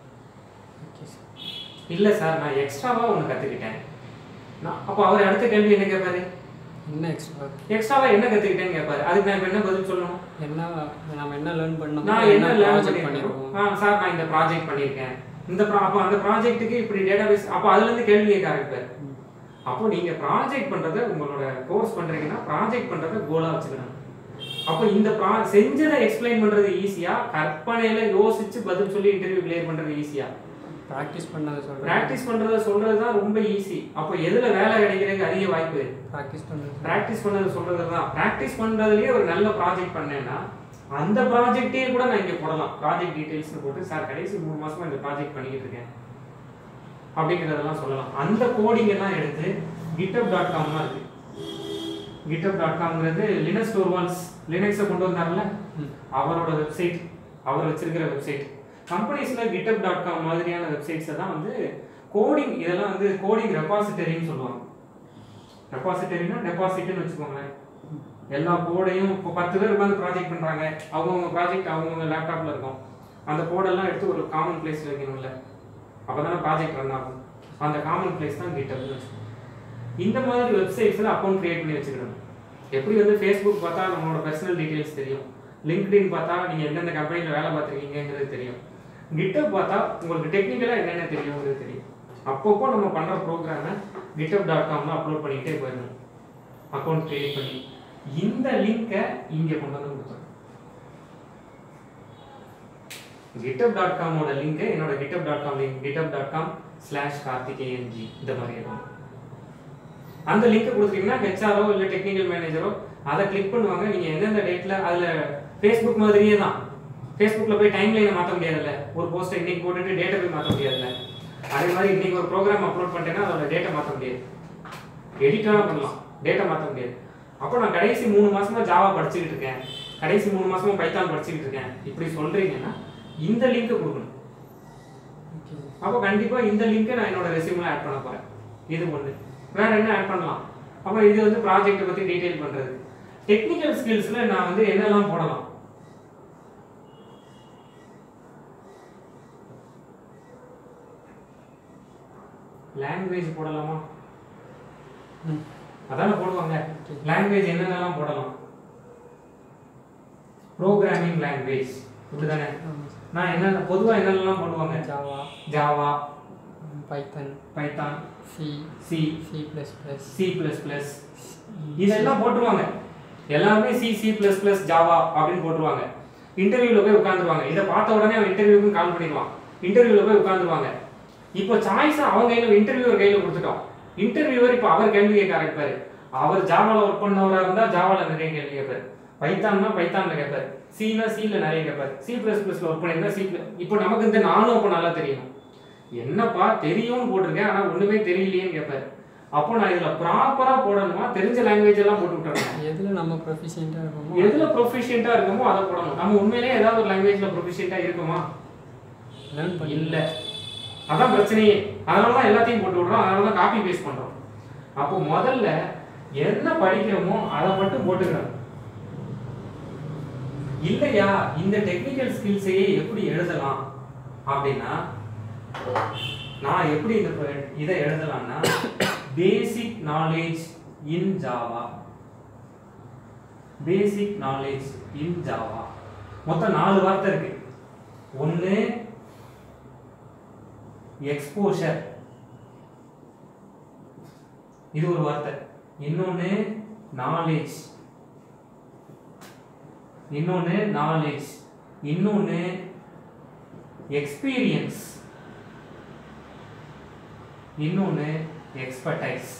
இல்ல சார் நான் எக்ஸ்ட்ராவா ஒன்று கத்துக்கிட்டேன், நான் அப்போ அவர் அடுத்த கேள்வி என்ன கேட்பாரு? என்ன எக்ஸ்ட்ரா எக்ஸ்ட்ராவா என்ன கத்துக்கிட்டேன்னு கேட்பாரு. அதுக்கு நான் என்ன பதில் சொல்லணும்? என்ன நம்ம என்ன லேர்ன் பண்ணோம், நான் என்ன லேர்ன் பண்ணிருக்கோம். ஆ சார் நான் இந்த ப்ராஜெக்ட் பண்ணியிருக்கேன், இந்த அப்போ அந்த ப்ராஜெக்ட்டுக்கு இப்படி டேட்டாபேஸ், அப்போ அதுல இருந்து கேள்வி கேட்க ஆரம்பிப்பாரு. அப்போ நீங்க ப்ராஜெக்ட் பண்றதை உங்களோட கோர்ஸ் பண்றீங்கன்னா ப்ராஜெக்ட் பண்றதை கோலா வச்சுக்கணும். அப்போ இந்த ப்ரா செஞ்சதை எக்ஸ்பிளைன் பண்றது ஈஸியா, கற்பனையில யோசிச்சு பதில் சொல்லி இன்டர்வியூ கிளியர் பண்றது ஈஸியா? ப்ராக்டிஸ் பண்ணதை சொல்றேன். ப்ராக்டிஸ் பண்றதை சொல்றது தான் ரொம்ப ஈஸி. அப்போ எதுல வேலை கிடைக்கிறதுக்கு அதிக வாய்ப்பு? ப்ராக்டிஸ் பண்றது. ப்ராக்டிஸ் பண்ணது சொல்றது தான். ப்ராக்டிஸ் பண்றதுலயே ஒரு நல்ல ப்ராஜெக்ட் பண்ணேன்னா அந்த ப்ராஜெக்டே கூட நான் இங்க போடலாம். ப்ராஜெக்ட் டீடைல்ஸ் போட்டு சார் கடைசி மூணு மாசமா இந்த ப்ராஜெக்ட் பண்ணிட்டு இருக்கேன் அப்படிங்கிறதெல்லாம் சொல்லலாம். அந்த கோடிங் எல்லாம் எடுத்து கிட்டப் டாட் காம் தான் இருக்கு. கிட்டப் டாட் காம்ங்கிறது லினக்ஸ் டோர்வால்ஸ் லினக்ஸை கொண்டு வந்தார்ல, அவரோட வெப்சைட், அவர் வச்சிருக்கிற வெப்சைட். கம்பெனிஸ்ல கிட்டப் டாட் காம் மாதிரியான வெப்சைட்ஸை தான் வந்து கோடிங், இதெல்லாம் வந்து கோடிங் ரெபாசிட்டரின்னு சொல்லுவாங்க. ரெபாசிட்டரினா டெபாசிட்னு வச்சுக்கோங்களேன். எல்லா கோடையும் இப்போ பத்து பேர் உட்காந்து ப்ராஜெக்ட் பண்றாங்க, அவங்கவுங்க ப்ராஜெக்ட் அவங்கவுங்க லேப்டாப்ல இருக்கும். அந்த கோடெல்லாம் எடுத்து ஒரு காமன் பிளேஸ்ல வைக்கணும்ல, அப்பதானே ப்ராஜெக்ட் ரன் ஆகும். அந்த காமன் பிளேஸ் தான் கிட்டப்னு வச்சுக்கோங்க. இந்த மாதிரி வெப்சைட்ஸ்ல அக்கௌண்ட் கிரியேட் பண்ணி வச்சுக்கணும். எப்படி வந்து ஃபேஸ்புக் பார்த்தா நம்மளோட பர்சனல் டீடைல்ஸ் தெரியும், லிங்க்டின் பார்த்தா நீங்க எந்தெந்த கம்பெனியில் வேலை பார்த்துருக்கீங்கிறது தெரியும், கிட்டப் பார்த்தா உங்களுக்கு டெக்னிக்கலா என்னென்ன தெரியுங்கிறது தெரியும். அப்பப்போ நம்ம பண்ணுற ப்ரோக்ராமை github டாட் காமில் அப்லோட் பண்ணிக்கிட்டே போயிடணும், அக்கௌண்ட் கிரியேட் பண்ணி. இந்த லிங்கை இங்கே கொண்டு வந்து கொடுத்துருங்க. github டாட் காமோட லிங்க் என்னோட github dot com link github dot com slash கார்த்திகேயன்ஜி இந்த மாதிரி இருக்கும். அந்த லிங்கை கொடுத்துட்டீங்கன்னா ஹெச்ஆரோ இல்லை டெக்னிக்கல் மேனேஜரோ அதை கிளிக் பண்ணுவாங்க. நீங்கள் எந்தெந்த டேட்டில் அதில் ஃபேஸ்புக் மாதிரியே தான், ஃபேஸ்புக்கில் போய் டைம் லைனை மாற்ற முடியாதுல்ல, ஒரு போஸ்ட்டை இன்னைக்கு போட்டுட்டு டேட்டை போய் மாற்ற முடியாதுல்ல, அதே மாதிரி இன்னைக்கு ஒரு ப்ரோக்ராம் அப்லோட் பண்ணிட்டேன்னா அதோட டேட்டை மாற்ற முடியாது, எடிட்டாக பண்ணலாம், டேட்டை மாற்ற முடியாது. அப்போ நான் கடைசி மூணு மாசமா ஜாவா படிச்சுக்கிட்டு இருக்கேன், கடைசி மூணு மாசமா பைத்தான் படிச்சுக்கிட்டு இருக்கேன் இப்படி சொல்றீங்கன்னா இந்த லிங்கை கொடுக்கணும். அப்போ கண்டிப்பாக இந்த லிங்கை நான் என்னோட ரெஸ்யூமில் ஆட் பண்ண போகிறேன். இது ஒன்று. வேற என்ன ஆட் பண்ணலாம்? அப்போ இது வந்து ப்ராஜெக்டை பற்றி டீட்டெயில் பண்ணுறது. டெக்னிக்கல் ஸ்கில்ஸில் நான் வந்து என்னெல்லாம் போடலாம்? லாங்குவேஜ் போடலாமா? அதான போடுவாங்க. லாங்குவேஜ் என்னென்னலாம் போடலாம்? ப்ரோக்ராமிங் லாங்குவேஜ் இப்படிதானே. நான் என்ன பொதுவாக என்னென்னலாம் போடுவாங்க? Java, Java, Python, Python, C, C, C plus plus, C plus plus இதெல்லாம் போட்டுருவாங்க. எல்லாமே C, C plus plus, Java அப்படின்னு போட்டுருவாங்க. இன்டர்வியூவில் போய் உட்காந்துருவாங்க. இதை பார்த்த உடனே அவன் இன்டர்வியூக்கு கால் பண்ணிடுவான். இன்டர்வியூவில் போய் உட்காந்துருவாங்க. இப்போ சாய்ஸை அவங்க கையில் இன்டர்வியூவர் கையில் கொடுத்துட்டோம். இன்டர்வியூவர் இப்போ அவர் கேள்வி கேட்க ஆரம்பிப்பாரு. அவர் ஜாவாவில் ஒர்க் பண்ணவராக இருந்தால் ஜாவாவில் நிறைய கேள்வி கேட்பார், பைத்தான்னா பைத்தானில் கேட்பார், சினா சியில் நிறைய கேட்பார், சி ப்ளஸ் ப்ளஸில் ஒர்க் பண்ணியிருந்தா சி ப்ளஸ். இப்போ நமக்கு இந்த நானும் அப்போ நல்லா தெரியணும். என்னப்பா தெரியும்னு போட்டிருக்கேன் ஆனால் ஒன்றுமே தெரியலையேன்னு கேட்பார். அப்போ நான் இதில் ப்ராப்பராக போடணுமா, தெரிஞ்ச லாங்குவேஜ் எல்லாம் போட்டு விட்டுறேன். எதில் நம்ம ப்ரொஃபிஷியண்ட்டாக இருக்கோமோ, எதில் ப்ரொஃபிஷியண்ட்டாக இருக்கோமோ அதை போடணும். நம்ம உண்மையிலேயே ஏதாவது ஒரு லாங்குவேஜில் ப்ரொஃபிஷியண்ட்டாக இருக்குமா? இல்லை. அதான் பிரச்சனையே. அதனால தான் எல்லாத்தையும் போட்டு விடுறோம், அதனால தான் காப்பி பேஸ்ட் பண்ணுறோம். அப்போ முதல்ல என்ன படிக்கிறோமோ அதை மட்டும் போட்டுக்கிறோம். இல்லையா இந்த டெக்னிக்கல் ஸ்கில்ஸையே எப்படி எழுதலாம் அப்படின்னா, நான் எப்படி இந்த இதை எழுதலாம்னா basic knowledge in Java, basic knowledge in Java. மொத்தம் நாலு வார்த்தை இருக்கு. ஒன்று எக்ஸ்போஷர், இது ஒரு வார்த்தை. இன்னொன்னு நாலேஜ், இன்னொன்னு நாலேஜ் இன்னொன்னு எக்ஸ்பீரியன்ஸ், இன்னொன்னு எக்ஸ்பர்டைஸ்.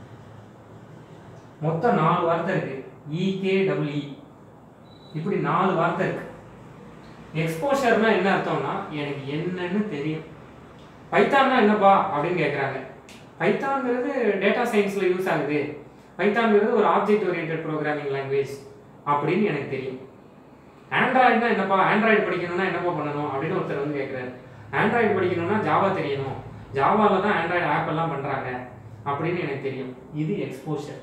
மொத்தம் நாலு வார்த்தை இருக்கு. இகேடபிள்யூ இப்படி நாலு வார்த்தை இருக்கு. எக்ஸ்போஷர்னா என்ன அர்த்தம்னா எனக்கு என்னன்னு தெரியும். பைத்தான்னா என்னப்பா அப்படின்னு கேட்குறாங்க. பைத்தான்ங்கிறது டேட்டா சயின்ஸில் யூஸ் ஆகுது, பைத்தான்ங்கிறது ஒரு ஆப்ஜெக்ட் ஓரியன்டட் ப்ரோக்ராமிங் லாங்குவேஜ் அப்படின்னு எனக்கு தெரியும். ஆண்ட்ராய்டுனா என்னப்பா, ஆண்ட்ராய்டு படிக்கணும்னா என்னப்பா பண்ணணும் அப்படின்னு ஒருத்தர் வந்து கேட்குறாரு. ஆண்ட்ராய்டு படிக்கணும்னா ஜாவா தெரியணும், ஜாவாவில் தான் ஆண்ட்ராய்டு ஆப் எல்லாம் பண்ணுறாங்க அப்படின்னு எனக்கு தெரியும். இது எக்ஸ்போஷர்.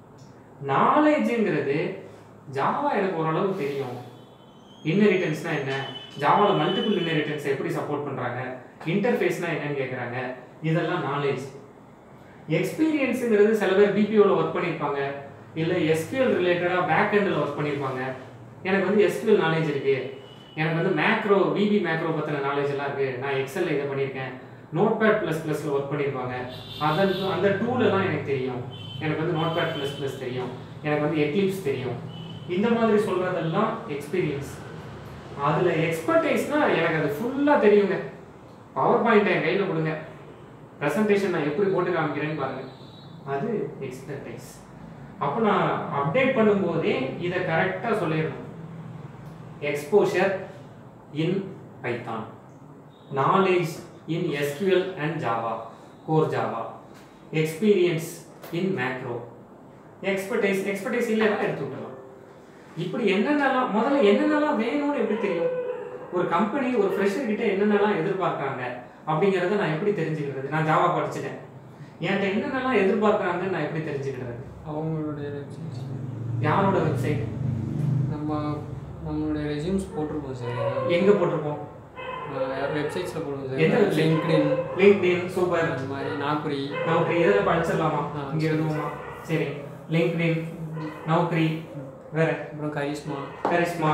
நாலேஜுங்கிறது ஜாவா எனக்கு ஓரளவு தெரியும். இன்ஹெரிட்டன்ஸ்னா என்ன, ஜாவாவில் மல்டிபிள் இன்ஹெரிட்டன்ஸ் எப்படி சப்போர்ட் பண்ணுறாங்க, இன்டர்ஃபேஸ்னா என்னன்னு கேட்குறாங்க, இதெல்லாம் நாலேஜ். எக்ஸ்பீரியன்ஸுங்கிறது சில பேர் பிபிஓவில் ஒர்க் பண்ணியிருப்பாங்க, இல்லை எஸ்கியூஎல் ரிலேட்டடாக பேக் எண்டில் ஒர்க் பண்ணியிருப்பாங்க. எனக்கு வந்து எஸ்கியூஎல் நாலேஜ் இருக்குது, எனக்கு வந்து மேக்ரோ விபி மேக்ரோ பற்றின நாலேஜ் எல்லாம் இருக்குது, நான் எக்ஸலில் இதை பண்ணியிருக்கேன், நோட் பேட் ப்ளஸ் ப்ளஸில் ஒர்க் பண்ணியிருப்பாங்க, அதன் அந்த டூலெல்லாம் எனக்கு தெரியும், எனக்கு வந்து நோட் பேட் ப்ளஸ் ப்ளஸ் தெரியும், எனக்கு வந்து எக்லிப்ஸ் தெரியும். இந்த மாதிரி சொல்கிறதெல்லாம் எக்ஸ்பீரியன்ஸ். அதில் எக்ஸ்பர்டைஸ்னால் எனக்கு அது ஃபுல்லாக தெரியுங்க. பவர் பாயிண்ட் என் கையில் கொடுங்க, ப்ரெசன்டேஷன் நான் எப்படி போட்டு காமிக்கிறேன்னு பாருங்கள், அது எக்ஸ்பர்டைஸ். அப்போ நான் அப்டேட் பண்ணும்போதே இதை கரெக்டாக சொல்லிடணும். Exposure in Python, knowledge in SQL and Java, core Java, experience in macro, expertise. Expertise இல்லைன்னா எடுத்து விட்டுலாம். இப்படி என்னென்னலாம் முதல்ல என்னென்னலாம் வேணும்னு எப்படி தெரியும்? ஒரு கம்பெனி ஒரு ஃப்ரெஷர் கிட்ட என்னென்னலாம் எதிர்பார்க்குறாங்க அப்படிங்கிறத நான் எப்படி தெரிஞ்சுக்கிறது? நான் ஜாவா படிச்சுட்டேன், என்கிட்ட என்னென்னலாம் எதிர்பார்க்குறாங்கன்னு நான் எப்படி தெரிஞ்சுக்கிறது? அவங்களுடைய வெப்சைட். யாரோட வெப்சைட்? நம்ம நம்மளுடைய ரெஸ்யூம்ஸ் போட்டிருப்போம் சார். எங்கே போட்டிருப்போம்? வெப்சைட்ஸில் போடுவோம் சார். எந்த வெப்சைட்? லிங்க்டின். LinkedIn super. அந்த மாதிரி நாக்குரி. நௌக்கரி இதெல்லாம் படிச்சிடலாமா? இங்கே எழுதுவோமா? சரி. லிங்க்டின், நௌக்கரி, வேற அப்புறம் கரிஷ்மா. கரிஷ்மா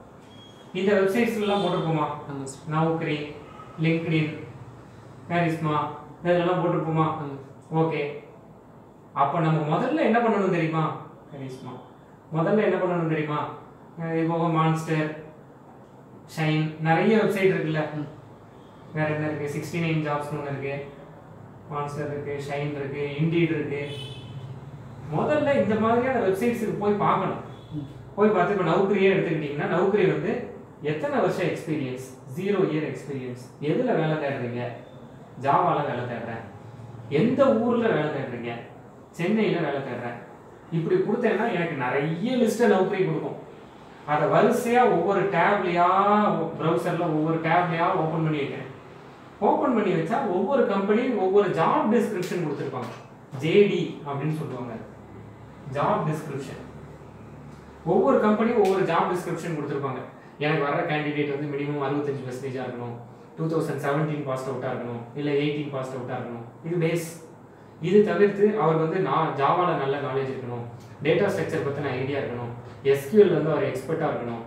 இந்த வெப்சைட்ஸ்லாம் போட்டிருப்போமா? நௌக்கரி, லிங்க்டின், கரிஷ்மா, இதெல்லாம் போட்டிருப்போமா? ஓகே, அப்போ நம்ம முதல்ல என்ன பண்ணணும் தெரியுமா? கரிஷ்மா முதல்ல என்ன பண்ணணும் தெரியுமா? இப்போ மான்ஸ்டர், ஷைன், நிறைய வெப்சைட் இருக்குல்ல. வேற என்ன இருக்கு? சிக்ஸ்டி நைன் ஜாப்ஸ்னு ஒன்று இருக்கு, மான்ஸ்டர் இருக்கு, ஷைன் இருக்கு, இண்டீட் இருக்கு. முதல்ல இந்த மாதிரியான வெப்சைட்ஸுக்கு போய் பார்க்கணும். போய் பார்த்து இப்போ நௌக்கரியே எடுத்துக்கிட்டிங்கன்னா, நௌக்கரி வந்து எத்தனை வருஷம் எக்ஸ்பீரியன்ஸ்? Zero year experience. எதில் வேலை தேடுறீங்க? ஜாவாவில் வேலை தேடுறேன். எந்த ஊரில் வேலை தேடுறீங்க? சென்னையில் வேலை தேடுறேன். இப்படி கொடுத்தேன்னா எனக்கு நிறைய லிஸ்ட்டை நௌக்கரி கொடுக்கும். அதை வரிசையாக ஒவ்வொரு டேப்லையா, ப்ரௌசரில் ஒவ்வொரு டேப்லையா ஓப்பன் பண்ணி வைக்கிறேன். ஓப்பன் பண்ணி வச்சா ஒவ்வொரு கம்பெனியும் ஒவ்வொரு ஜாப் டிஸ்கிரிப்ஷன் கொடுத்துருப்பாங்க. ஜேடி அப்படின்னு சொல்லுவாங்க, ஜாப் டிஸ்கிரிப்ஷன். ஒவ்வொரு கம்பெனியும் ஒவ்வொரு ஜாப் டிஸ்கிரிப்ஷன் கொடுத்துருப்பாங்க. எனக்கு வர கேண்டிடேட் வந்து மினிமம் அறுபத்தஞ்சு பர்சன்டேஜாக இருக்கணும், டூ தௌசண்ட் செவன்டீன் பாஸ்ட் அவுட்டாக இருக்கணும், இல்லை எயிட்டீன் பாஸ்ட் அவுட்டாக இருக்கணும். இது பேஸ். இது தவிர்த்து அவர் வந்து நான் ஜாவாவில் நல்ல நாலேஜ் இருக்கணும், டேட்டா ஸ்ட்ரக்சர் பற்றின ஐடியா இருக்கணும், எஸ்கியூஎல் வந்து அவர் எக்ஸ்பர்ட்டாக இருக்கணும்.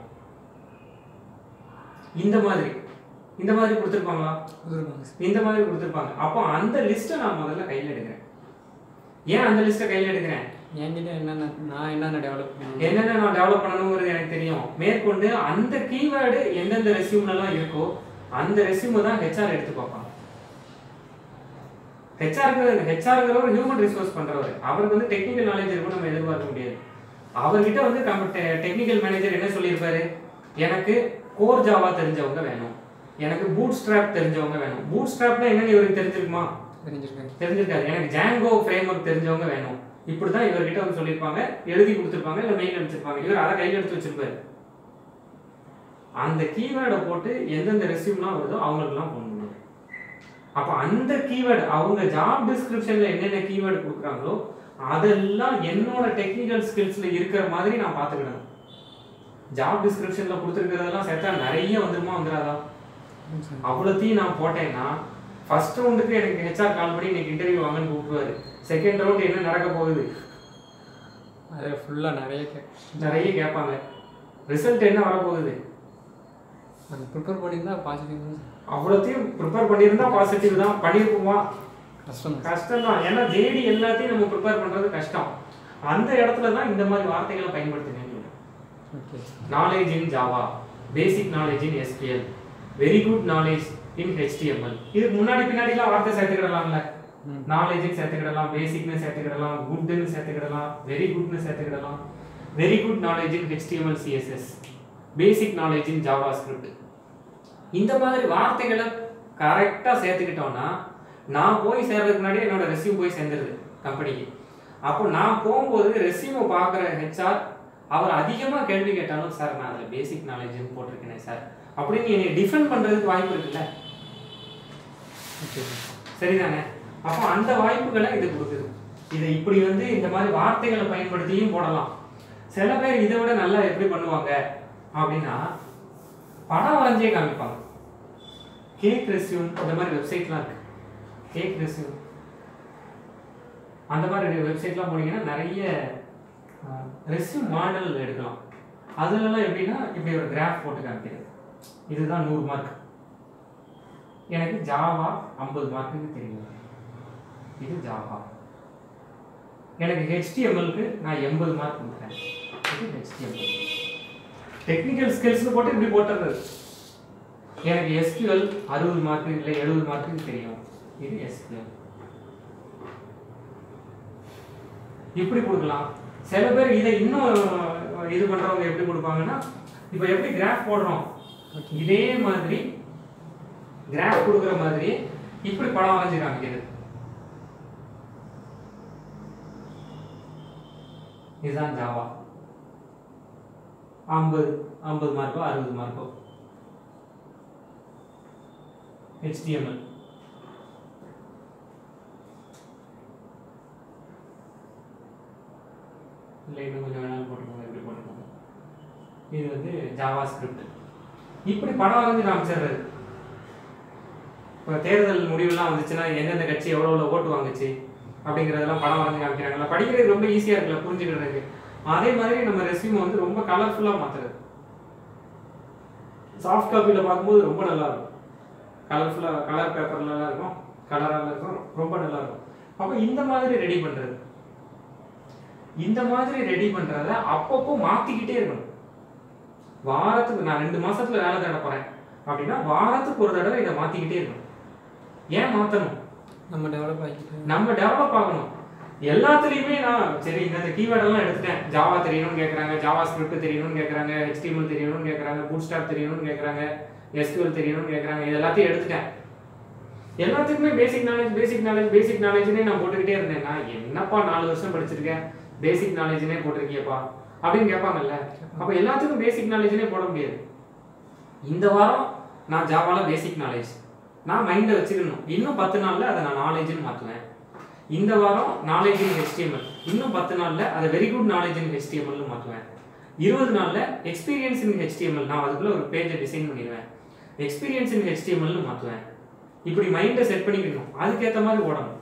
இந்த மாதிரி இந்த மாதிரி கொடுத்துருப்பாங்களா? இந்த மாதிரி கொடுத்துருப்பாங்க. அப்போ அந்த லிஸ்ட்டை நான் முதல்ல கையில் எடுக்கிறேன். ஏன் அந்த லிஸ்ட்டை கையில் எடுக்கிறேன்? என்கிட்ட என்னென்ன நான் என்னென்ன டெவலப் பண்ணணும், என்னென்ன நான் டெவலப் பண்ணணுங்கிறது எனக்கு தெரியும். மேற்கொண்டு அந்த கீவேர்டு எந்தெந்த ரெஸ்யூம்லாம் இருக்கோ அந்த ரெஸ்யூமை தான் ஹெச்ஆர் எடுத்து பார்ப்பாங்க. ஹெச்ஆருக்கு ஹெச்ஆருங்கிறவர் ஹியூமன் ரிசோர்ஸ் பண்ணுறவர். அவருக்கு வந்து டெக்னிக்கல் நாலேஜ் இருக்கும் நம்ம எதிர்பார்க்க முடியாது. அவர்கிட்ட வந்து டெக்னிக்கல் மேனேஜர் என்ன சொல்லியிருப்பாரு? எனக்கு கோர் ஜாவா தெரிஞ்சவங்க வேணும், எனக்கு பூட் ஸ்ட்ராப் தெரிஞ்சவங்க வேணும். பூட் ஸ்ட்ராப்னா என்னன்னு இவருக்கு தெரிஞ்சிருக்குமா? தெரிஞ்சிருக்கேன் தெரிஞ்சிருக்காரு. எனக்கு ஜாங்கோ ஃப்ரேம் ஒர்க் தெரிஞ்சவங்க வேணும். இப்படி தான் இவர்கிட்ட வந்து சொல்லியிருப்பாங்க, எழுதி கொடுத்துருப்பாங்க, இல்லை மெயில் அனுப்பிச்சிருப்பாங்க. இவர் அதை கையில் எடுத்து வச்சிருப்பாரு. அந்த கீவேர்டை போட்டு எந்தெந்த ரெஸ்யூம்லாம் வருதோ அவங்களுக்குலாம் ஃபோன் பண்ணுவாங்க. அப்போ அந்த கீவேர்டு அவங்க ஜாப் டிஸ்கிரிப்ஷனில் என்னென்ன கீவேர்டு கொடுக்குறாங்களோ அதெல்லாம் என்னோட டெக்னிக்கல் ஸ்கில்ஸில் இருக்கிற மாதிரி நான் பார்த்துக்கிடணும். ஜாப் டிஸ்கிரிப்ஷனில் கொடுத்துருக்கிறதெல்லாம் சேர்த்தா நிறைய வந்துருமா வந்துடாதா? அவ்வளோத்தையும் நான் போட்டேன்னா ஃபர்ஸ்ட் ரவுண்டுக்கு எனக்கு ஹெச்ஆர் கால் பண்ணி இன்னைக்கு இன்டர்வியூ வாங்கன்னு கூப்பிடுவாரு. செகண்ட் ரவுண்ட் என்ன நடக்க போகுது? அது ஃபுல்லாக நிறைய கே நிறைய கேட்பாங்க. ரிசல்ட் என்ன வரப்போகுது? அது ப்ரிப்பேர் பண்ணியிருந்தா பாசிட்டிவ் தான். அவ்வளோத்தையும் ப்ரிப்பேர் பண்ணியிருந்தா பாசிட்டிவ் தான். பண்ணியிருப்போமா? கஷ்டம் கஷ்டம் தான். ஏன்னா ஜேடி எல்லாத்தையும் நம்ம ப்ரிப்பேர் பண்ணுறது கஷ்டம். அந்த இடத்துல தான் இந்த மாதிரி வார்த்தைகளை பயன்படுத்துங்க. Okay, knowledge in Java, basic knowledge in SQL, very good knowledge in HTML. இதுக்கு முன்னாடி பின்னாடிலாம் வார்த்தை சேர்த்துக்கிடலாம்ல. நாலேஜ்னு சேர்த்துக்கிடலாம், பேசிக்னு சேர்த்துக்கிடலாம், குட்னு சேர்த்துக்கிடலாம், வெரி குட்னு சேர்த்துக்கிடலாம். Very good knowledge in HTML CSS, basic knowledge in JavaScript. இந்த மாதிரி வார்த்தைகளை கரெக்டாக சேர்த்துக்கிட்டோம்னா நான் போய் சேர்றதுக்கு முன்னாடி என்னோட ரெஸ்யூம் போய் சேர்ந்துருது கம்பெனிக்கு. அப்போ நான் போகும்போது ரெஸ்யூமை பார்க்குற ஹெச்ஆர் அவர் அதிகமாக கேள்வி கேட்டாலும், சார் நான் அதில் பேசிக் நாலேஜ்னு போட்டிருக்கேனே சார் அப்படின்னு என்னை டிஃபெண்ட் பண்ணுறதுக்கு வாய்ப்பு இருக்குல்ல. சரிதானே? அப்போ அந்த வாய்ப்புகளை இது கொடுக்குது. இதை இப்படி வந்து இந்த மாதிரி வார்த்தைகளை பயன்படுத்தியும் போடலாம். சில பேர் இதை விட நல்லா எப்படி பண்ணுவாங்க அப்படின்னா படம் வரைஞ்சே காமிப்பாங்க. கேக் ரெஸ்யூம் அந்த மாதிரி வெப்சைட்லாம் இருக்கு. கேக் ரெஸ்யூம் அந்த மாதிரி வெப்சைட்லாம் போனீங்கன்னா நிறைய ரெஸ்யூம் மாடல் எடுக்கலாம். அதுலலாம் எப்படின்னா இப்படி ஒரு கிராஃப் போட்டு காமிக்கிறது. இதுதான் நூறு மார்க், எனக்கு ஜாவா ஐம்பது மார்க்குக்கு தெரியும், இது ஜாவா. எனக்கு ஹெச்டிஎம்எல்க்கு நான் எண்பது மார்க் கொடுக்குறேன், இது ஹெச்டிஎம்எல். டெக்னிக்கல் ஸ்கில்ஸ்னு போட்டு இப்படி போட்டுறது. எனக்கு எஸ்கியூஎல் அறுபது மார்க்கு இல்லை எழுபது மார்க்குக்கு தெரியும், இது எஸ்கியூஎல். இப்படி கொடுக்கலாம். சில பேர் இதை இன்னும் இது பண்றவங்க எப்படி கொடுப்பாங்கன்னா, இப்போ எப்படி கிராஃப் போடுறோம் இதே மாதிரி கிராஃப் கொடுக்குற மாதிரி இப்படி படம் வரைஞ்சு காமிக்கிறது. இதுதான் ஜாவா. ஐம்பது ஐம்பது மார்க்கோ அறுபது மார்க்கோ. ஹெச்டிஎம்எல் இல்லை, இன்னும் கொஞ்சம் வேணாலும் போட்டுக்கோங்க, இப்படி போட்டுக்கோங்க. இது வந்து ஜாவா ஸ்கிரிப்ட். இப்படி படம் வரைஞ்சு காமிச்சிடுறது. இப்போ தேர்தல் முடிவுலாம் வந்துச்சுன்னா எந்தெந்த கட்சி எவ்வளோ எவ்வளோ ஓட்டு வாங்குச்சு அப்படிங்கிறதெல்லாம் படம் வரைஞ்சு காமிக்கிறாங்களா. படிக்கிறது ரொம்ப ஈஸியாக இருக்குல்ல புரிஞ்சுக்கிறதுக்கு. அதே மாதிரி நம்ம ரெஸ்யூம் வந்து ரொம்ப கலர்ஃபுல்லாக மாற்றுறது. சாஃப்ட் காப்பியில் பார்க்கும்போது ரொம்ப நல்லா இருக்கும், கலர்ஃபுல்லாக கலர் பேப்பர்லாம் இருக்கும். கலராக இருக்கும், ரொம்ப நல்லா இருக்கும். அப்போ இந்த மாதிரி ரெடி பண்றது, இந்த மாதிரி ரெடி பண்றத அப்பப்போ மாத்திக்கிட்டே இருக்கணும். வாரத்துக்கு நான் ரெண்டு மாசத்துல வேலை தேட போறேன் அப்படின்னா வாரத்துக்கு ஒரு தடவை இதை மாத்திக்கிட்டே இருக்கணும். ஏன் மாத்தணும்? நம்ம டெவலப் ஆகிட்டு நம்ம டெவலப் ஆகணும். எல்லாத்துலேயுமே நான் சரி இந்த கீவேர்டெல்லாம் எடுத்துட்டேன். ஜாவா தெரியணும்னு கேட்குறாங்க, ஜாவா ஸ்கிரிப்ட் தெரியணும்னு கேட்குறாங்க, ஹெச்டிஎம்எல் தெரியணும்னு கேட்குறாங்க, பூட்ஸ்ட்ராப் தெரியணும்னு கேட்குறாங்க, எஸ்கியூஎல் தெரியணும்னு கேட்குறாங்க. இது எல்லாத்தையும் எடுத்துட்டேன். எல்லாத்துக்குமே பேசிக் நாலேஜ் பேசிக் நாலேஜ் பேசிக் நாலேஜ்னே நான் போட்டுக்கிட்டே இருந்தேன். நான் என்னப்பா நாலு வருஷம் படிச்சிருக்கேன், பேசிக் நாலேஜ்னே போட்டிருக்கியப்பா அப்படின்னு கேட்பாங்கல்ல. அப்போ எல்லாத்துக்கும் பேசிக் நாலேஜ்னே போட முடியாது. இந்த வாரம் நான் ஜாவால பேசிக் நாலேஜ் நான் மைண்டில் வச்சுக்கணும். இன்னும் பத்து நாளில் அதை நான் நாலேஜ்னு மாற்றுவேன். இந்த வாரம் நாலேஜ் இன் ஹெச்டிஎம்எல், இன்னும் பத்து நாளில் அதை வெரி குட் நாலேஜ் இன் ஹெச்டிஎம்எல்னு மாற்றுவேன். இருபது நாளில் எக்ஸ்பீரியன்ஸ் இன் ஹெச்டிஎம்எல், நான் அதுக்குள்ள ஒரு பேஜை டிசைன் பண்ணிடுவேன், எக்ஸ்பீரியன்ஸ் இன் ஹெச்டிஎம்எல்னு மாற்றுவேன். இப்படி மைண்டை செட் பண்ணிக்கணும், அதுக்கேற்ற மாதிரி ஓடணும்.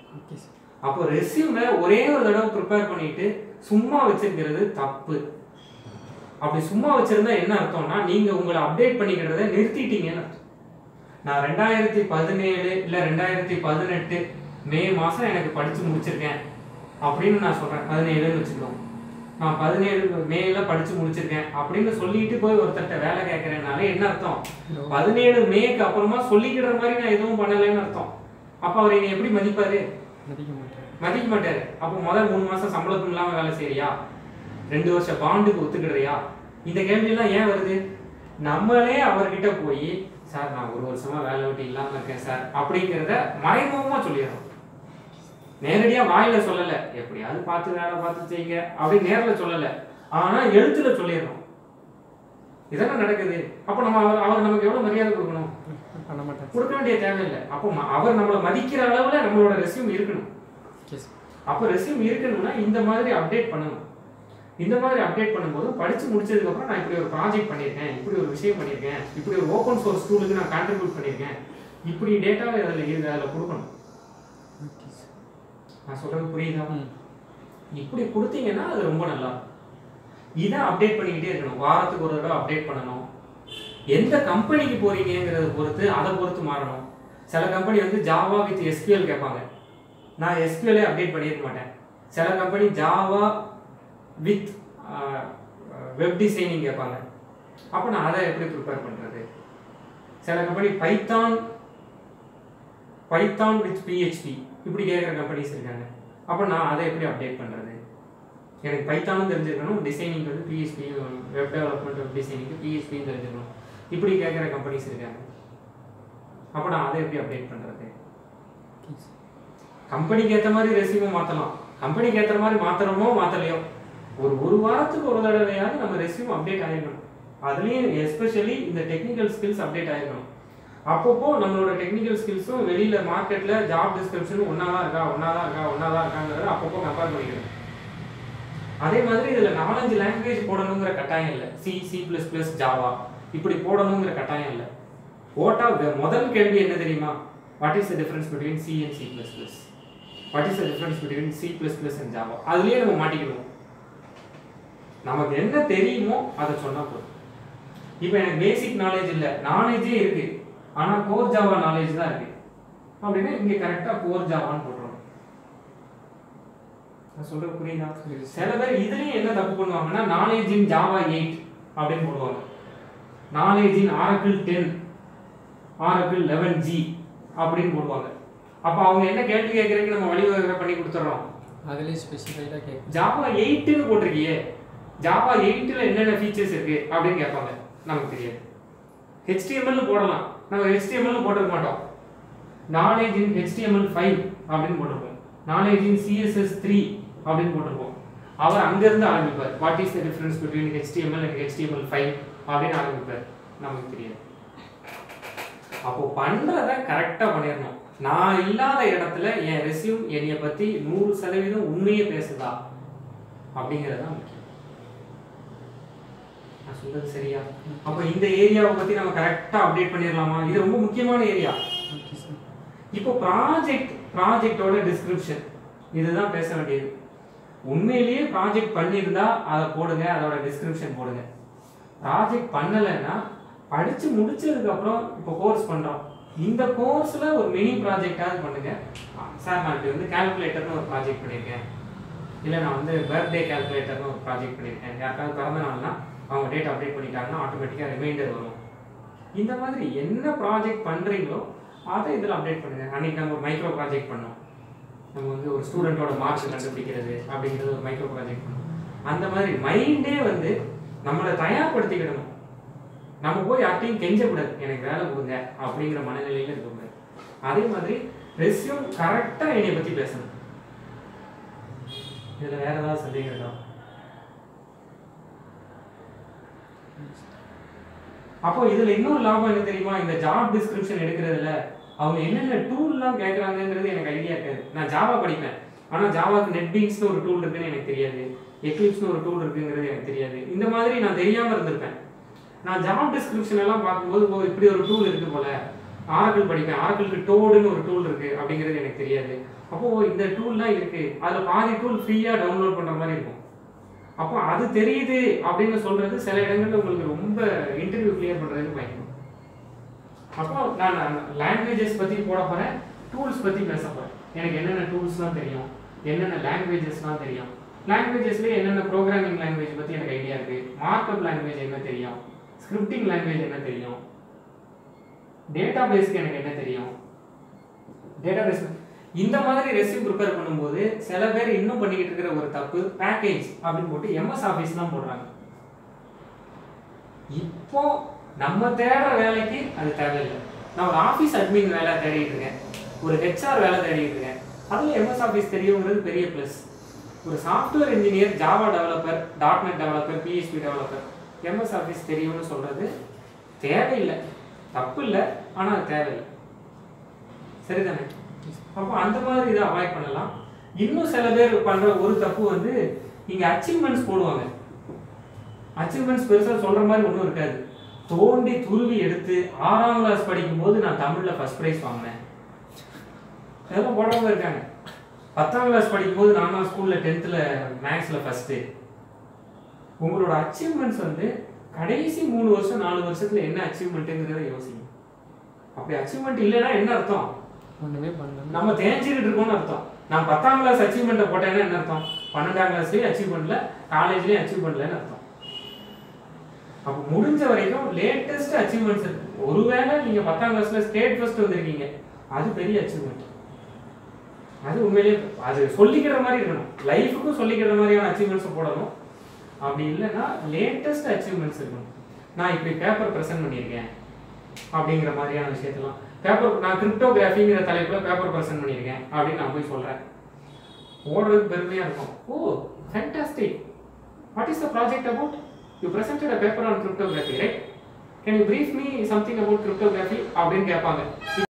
அப்போ ரெஸ்யூமை ஒரே ஒரு தடவை ப்ரிப்பேர் பண்ணிட்டு சும்மா வச்சிருக்கிறது தப்பு. அப்படி சும்மா வச்சிருந்தா என்ன அர்த்தம்னா நீங்க உங்களை அப்டேட் பண்ணிக்கிறத நிறுத்திட்டீங்கன்னு அர்த்தம். நான் ரெண்டாயிரத்தி பதினேழு இல்லை ரெண்டாயிரத்தி பதினெட்டு மே மாதம் எனக்கு படித்து முடிச்சிருக்கேன் அப்படின்னு நான் சொல்கிறேன். பதினேழுன்னு வச்சுக்கோங்க. நான் பதினேழு மேல படித்து முடிச்சிருக்கேன் அப்படின்னு சொல்லிட்டு போய் ஒருத்தட்ட வேலை கேட்குறேனால என்ன அர்த்தம்? பதினேழு மேக்கு அப்புறமா சொல்லிக்கிற மாதிரி நான் எதுவும் பண்ணலைன்னு அர்த்தம். அப்போ அவர் என்னை எப்படி மதிப்பாரு? மதிக்க மாட்டாரு. அப்போ முதல் மூணு மாதம் சம்பளத்தும் இல்லாமல் வேலை செய்யறியா, ரெண்டு வருஷம் பாண்டுக்கு ஒத்துக்கிடுறியா? இந்த கேள்வியெல்லாம் ஏன் வருது? நம்மளே அவர்கிட்ட போய் சார் நான் ஒரு வருஷமா வேலை விட்டு இல்லாமல் இருக்கேன் சார் அப்படிங்கிறத மறைமுகமாக சொல்லிடுறோம். நேரடியாக வாயில சொல்லலை, எப்படியாவது பார்த்து வேலை பார்த்து செய்யுங்க அப்படின்னு நேரில் சொல்லலை, ஆனால் எழுத்துல சொல்லிடுறோம். இதெல்லாம் நடக்குது. அப்போ நம்ம அவர் அவர் நமக்கு எவ்வளோ மரியாதை கொடுக்கணும்? பண்ண மாட்டேன், கொடுக்க வேண்டிய தேவையில்லை. அப்போ அவர் நம்மளை மதிக்கிற அளவில் நம்மளோட ரெஸ்யூம் இருக்கணும். அப்போ ரெஸ்யூம் இருக்கணும்னா இந்த மாதிரி அப்டேட் பண்ணணும். இந்த மாதிரி அப்டேட் பண்ணும்போது படித்து முடிச்சதுக்கப்புறம் நான் இப்படி ஒரு ப்ராஜெக்ட் பண்ணியிருக்கேன், இப்படி ஒரு விஷயம் பண்ணியிருக்கேன், இப்படி ஒரு ஓப்பன் சோர்ஸ் டூலுக்கு நான் கான்ட்ரிபியூட் பண்ணியிருக்கேன், இப்படி டேட்டாவை அதில் இருந்து அதில் கொடுக்கணும். நான் சொல்கிறது புரியுதா? இப்படி கொடுத்தீங்கன்னா அது ரொம்ப நல்லா. இதை அப்டேட் பண்ணிக்கிட்டே இருக்கணும். வாரத்துக்கு ஒரு தடவை அப்டேட் பண்ணணும். எந்த கம்பெனிக்கு போறீங்கிறத பொறுத்து அதை பொறுத்து மாறணும். சில கம்பெனி வந்து ஜாவா வித் எஸ்கியூஎல் கேட்பாங்க, நான் எஸ்கியூஎல்லே அப்டேட் பண்ணியிருக்க மாட்டேன். சில company Java with web designing கேட்பாங்க, அப்போ நான் அதை எப்படி ப்ரிப்பேர் பண்ணுறது? சில company Python Python with PHP இப்படி கேட்குற கம்பெனிஸ் இருக்காங்க, அப்போ நான் அதை எப்படி அப்டேட் பண்ணுறது? எனக்கு பைத்தானும் தெரிஞ்சிருக்கணும், டிசைனிங் வந்து பிஹெச்பி, வெப் டெவலப்மெண்ட் வெப் டிசைனிங்கு பிஹெச்பின்னு தெரிஞ்சிருக்கணும், இப்படி கேட்குற கம்பெனிஸ் இருக்காங்க. அப்போ நான் அதை எப்படி அப்டேட் பண்ணுறது? கம்பெனிக்கு ஏற்ற மாதிரி ரெஸ்யூமை மாற்றலாம். கம்பெனிக்கு ஏற்ற மாதிரி மாற்றுறோமோ மாற்றலையோ ஒரு ஒரு வாரத்துக்கு ஒரு தடவையாவது நம்ம ரெஸ்யூம் அப்டேட் ஆகிடணும். அதுலேயும் எஸ்பெஷலி இந்த டெக்னிக்கல் ஸ்கில்ஸ் அப்டேட் ஆகிடணும். அப்பப்போ நம்மளோட டெக்னிக்கல் ஸ்கில்ஸும் வெளியில் மார்க்கெட்டில் ஜாப் டிஸ்கிரிப்ஷனும் ஒன்றா தான் இருக்கா ஒன்றா தான் இருக்கா ஒன்றா தான் இருக்காங்கிறத அப்பப்போ கம்பேர் பண்ணிக்கணும். அதே மாதிரி இதில் நாலஞ்சு லாங்குவேஜ் போடணுங்கிற கட்டாயம் இல்லை. C C plus plus Java இப்படி போடணுங்கிற கட்டாயம் இல்லை. ஓட்டா முதல் கேள்வி என்ன தெரியுமா? What is the difference between C and C plus plus? What is the difference between C plus plus and Java? அதுலேயே நம்ம மாட்டிக்கணும். நமக்கு என்ன தெரியுமோ அதை சொன்னால் போதும். இப்போ எனக்கு பேசிக் நாலேஜ் இல்லை, நாலேஜே இருக்கு, ஆனால் கோர் ஜாவா நாலேஜ் தான் இருக்கு அப்படின்னா இங்கே கரெக்டாக கோர் ஜாவான்னு போட்டுருவோம். நான் சொல்றது புரியுதா? சில பேர் இதுலேயும் என்ன தப்பு பண்ணுவாங்கன்னா நாலேஜ் இன் ஜாவா எயிட் அப்படின்னு போடுவாங்க, knowledge in Oracle ten, Oracle eleven G அப்படின்னு போடுவாங்க. அப்போ அவங்க என்ன கேள்வி கேட்குறதுக்கு நம்ம வழிவகை பண்ணி கொடுத்துட்றோம். அதுலேயும் ஸ்பெசிஃபைடாக கேட்கும். ஜாவா எயிட்டுன்னு போட்டிருக்கியே, ஜாவா எயிட்டில் என்னென்ன ஃபீச்சர்ஸ் இருக்கு அப்படின்னு கேட்பாங்க. நமக்கு தெரியாது. ஹெச்டிஎம்எல் போடலாம், நம்ம ஹெச்டிஎம்எல் போட்டிருக்க மாட்டோம். நாலேஜ் இன் ஹெச்டிஎம்எல் ஃபைவ் அப்படின்னு போட்டிருப்போம், நாலேஜ் இன் சிஎஸ்எஸ் த்ரீ அப்படின்னு போட்டிருப்போம். அவர் அங்கேருந்து ஆரம்பிப்பார், what is the difference between HTML and HTML five அப்படின்னு ஆரம்பிப்பார். நமக்கு தெரியாது. அப்போ பண்ணுறத கரெக்டாக பண்ணிடணும். நான் இல்லாத இடத்துல என் ரெஸ்யூம் என்னைய பற்றி நூறு சதவீதம் உண்மையை பேசுதா அப்படிங்கிறது தான் முக்கியம். நான் சொல்றது சரியா? அப்போ இந்த ஏரியாவை பற்றி நம்ம கரெக்டாக அப்டேட் பண்ணிடலாமா? இது ரொம்ப முக்கியமான ஏரியா. இப்போ ப்ராஜெக்ட் ப்ராஜெக்டோட டிஸ்கிரிப்ஷன் இதுதான் பேச வேண்டியது. உண்மையிலேயே ப்ராஜெக்ட் பண்ணியிருந்தா அதை போடுங்க, அதோட டிஸ்கிரிப்ஷன் போடுங்க. ப்ராஜெக்ட் பண்ணலைன்னா படித்து முடிச்சதுக்கப்புறம் இப்போ கோர்ஸ் பண்ணுறோம், இந்த கோர்ஸில் ஒரு மினி ப்ராஜெக்டாவது பண்ணுங்க. சார் நான் இப்படி வந்து கால்குலேட்டர்னு ஒரு ப்ராஜெக்ட் பண்ணியிருக்கேன், இல்லை நான் வந்து பர்த்டே கால்குலேட்டர்னு ஒரு ப்ராஜெக்ட் பண்ணியிருக்கேன், யாருக்காவது பிறந்த நாள்னா அவங்க டேட் அப்டேட் பண்ணிட்டாங்கன்னா ஆட்டோமேட்டிக்காக ரிமைண்டர் வரும். இந்த மாதிரி என்ன ப்ராஜெக்ட் பண்ணுறீங்களோ அதை இதில் அப்டேட் பண்ணுங்கள். அன்றைக்கி நம்ம ஒரு மைக்ரோ ப்ராஜெக்ட் பண்ணோம், நம்ம வந்து ஒரு ஸ்டூடெண்ட்டோட மார்க்ஸ் கண்டுபிடிக்கிறது அப்படிங்கிறது ஒரு மைக்ரோ ப்ராஜெக்ட் பண்ணோம். அந்த மாதிரி மைண்டே வந்து நம்மளை தயார்படுத்திக்கிடணும். நம்ம போய் யார்ட்டையும் கெஞ்சக்கூடாது, எனக்கு வேலை கொடுங்க அப்படிங்கிற மனநிலையில் இருக்கக்கூடாது. அதே மாதிரி ரெஸ்யூம் கரெக்டாக என்னை பற்றி பேசணும். இதில் வேற ஏதாவது சந்தேகம் இருக்கா? அப்போ இதில் இன்னொரு லாபம் என்ன தெரியுமா? இந்த ஜாப் டிஸ்கிரிப்ஷன் எடுக்கிறதுல அவங்க என்னென்ன டூல்லாம் கேட்குறாங்கிறது எனக்கு ஐடியா இருக்காது. நான் ஜாவா படிப்பேன், ஆனால் ஜாவாக்கு நெட்பீன்ஸ்னு ஒரு டூல் இருக்குன்னு எனக்கு தெரியாது, எக்லிப்ஸ்னு ஒரு டூல் இருக்குங்கிறது எனக்கு தெரியாது. இந்த மாதிரி நான் தெரியாமல் இருந்திருப்பேன். நான் ஜாப் டிஸ்கிரிப்ஷன் எல்லாம் பார்க்கும்போது ஓ இப்படி ஒரு டூல் இருக்குது போல, ஆரக்கிள் படிப்பேன், ஆரக்கிளுக்கு டோடுன்னு ஒரு டூல் இருக்குது அப்படிங்கிறது எனக்கு தெரியாது. அப்போது இந்த டூல்லாம் இருக்குது, அதில் பாதி டூல் ஃப்ரீயாக டவுன்லோட் பண்ணுற மாதிரி இருக்கும். அப்போ அது தெரியுது அப்படின்னு சொல்கிறது சில இடங்களில் உங்களுக்கு ரொம்ப இன்டர்வியூ கிளியர் பண்ணுறதுக்கு பயன்படும். அப்போ நான் லாங்குவேஜஸ் பற்றி போட போகிறேன், டூல்ஸ் பற்றி பேச போகிறேன். எனக்கு என்னென்ன டூல்ஸ்லாம் தெரியும், என்னென்ன லாங்குவேஜஸ்லாம் தெரியும், லாங்குவேஜஸ்லேயே என்னென்ன ப்ரோக்ராமிங் லாங்குவேஜ் பற்றி எனக்கு ஐடியா இருக்குது, மார்க்அப் லாங்குவேஜ் என்ன தெரியும், ஸ்கிரிப்டிங் லாங்குவேஜ் என்ன தெரியும், டேட்டா பேஸ்க்கு எனக்கு என்ன தெரியும், டேட்டா பேஸ். இந்த மாதிரி ரெஸ்யூம் ப்ரிப்பேர் பண்ணும்போது சில பேர் இன்னும் பண்ணிக்கிட்டு இருக்கிற ஒரு தப்பு, பேக்கேஜ் அப்படின்னு போட்டு எம்எஸ் ஆஃபீஸ் தான் போடுறாங்க. இப்போ நம்ம தேடுற வேலைக்கு அது தேவையில்லை. நான் ஒரு ஆஃபீஸ் அட்மின் வேலை தேடிட்டு இருக்கேன், ஒரு ஹெச்ஆர் வேலை தேடிட்டு இருக்கேன், அதில் எம்எஸ் ஆஃபீஸ் தெரியுங்கிறது பெரிய ப்ளஸ். ஒரு software engineer, Java developer, dot net developer, PHP developer MS office தெரியும்னு சொல்கிறது தேவையில்லை. தப்பு இல்லை, ஆனால் அது தேவையில்லை. சரிதானே? அப்போ அந்த மாதிரி இதை அவாய்ட் பண்ணலாம். இன்னும் சில பேர் பண்ணுற ஒரு தப்பு வந்து இங்கே அச்சீவ்மெண்ட்ஸ் போடுவாங்க. அச்சீவ்மெண்ட்ஸ் பெருசாக சொல்கிற மாதிரி ஒன்றும் இருக்காது. தோண்டி துருவி எடுத்து ஆறாம் கிளாஸ் படிக்கும் போது நான் தமிழில் ஃபர்ஸ்ட் ப்ரைஸ் வாங்கினேன், அதெல்லாம் போடாமல் இருக்காங்க. பத்தாம் கிளாஸ் படிக்கும் போது நான் தான் ஸ்கூலில் டென்த்தில் மேக்ஸில் ஃபஸ்ட்டு. உங்களோட அச்சீவ்மெண்ட்ஸ் வந்து கடைசி மூணு வருஷம் நாலு வருஷத்தில் என்ன அச்சீவ்மெண்ட்டுங்கிறத யோசிங்க. அப்படி அச்சீவ்மெண்ட் இல்லைன்னா என்ன அர்த்தம்? ஒன்றுமே பண்ணல, நம்ம தேஞ்சிக்கிட்டு இருக்கோம்னு அர்த்தம். நான் பத்தாம் கிளாஸ் அச்சீவ்மெண்ட்டை போட்டேன்னா என்ன அர்த்தம்? பன்னெண்டாம் கிளாஸ்லேயும் அச்சீவ் பண்ணல, காலேஜ்லேயும் அச்சீவ் பண்ணலன்னு அர்த்தம். அப்போ முடிஞ்ச வரைக்கும் லேட்டஸ்ட் அச்சீவ்மெண்ட்ஸ் இருக்கு. ஒருவேளை நீங்கள் பத்தாம் கிளாஸில் ஸ்டேட் ஃபர்ஸ்ட் வந்திருக்கீங்க, அது பெரிய அச்சீவ்மெண்ட். அது உண்மையிலேயே அது சொல்லிக்கிற மாதிரி இருக்கணும், லைஃபுக்கும் சொல்லிக்கிற மாதிரியான அச்சீவ்மெண்ட்ஸை போடணும். அப்படி இல்லைன்னா லேட்டஸ்ட் அச்சீவ்மெண்ட்ஸ் இருக்கணும். நான் இப்படி பேப்பர் ப்ரெசென்ட் பண்ணியிருக்கேன் அப்படிங்கிற மாதிரியான விஷயத்தெல்லாம், பேப்பர் நான் கிரிப்டோகிராஃபிங்கிற தலைப்பில் பேப்பர் ப்ரெசென்ட் பண்ணியிருக்கேன் அப்படின்னு நான் போய் சொல்கிறேன், ஓடுறதுக்கு பெருமையாக இருக்கும். Oh fantastic, what is the project about? You presented a paper on cryptography, right? Can you brief me something about cryptography அப்படின்னு கேட்பாங்க.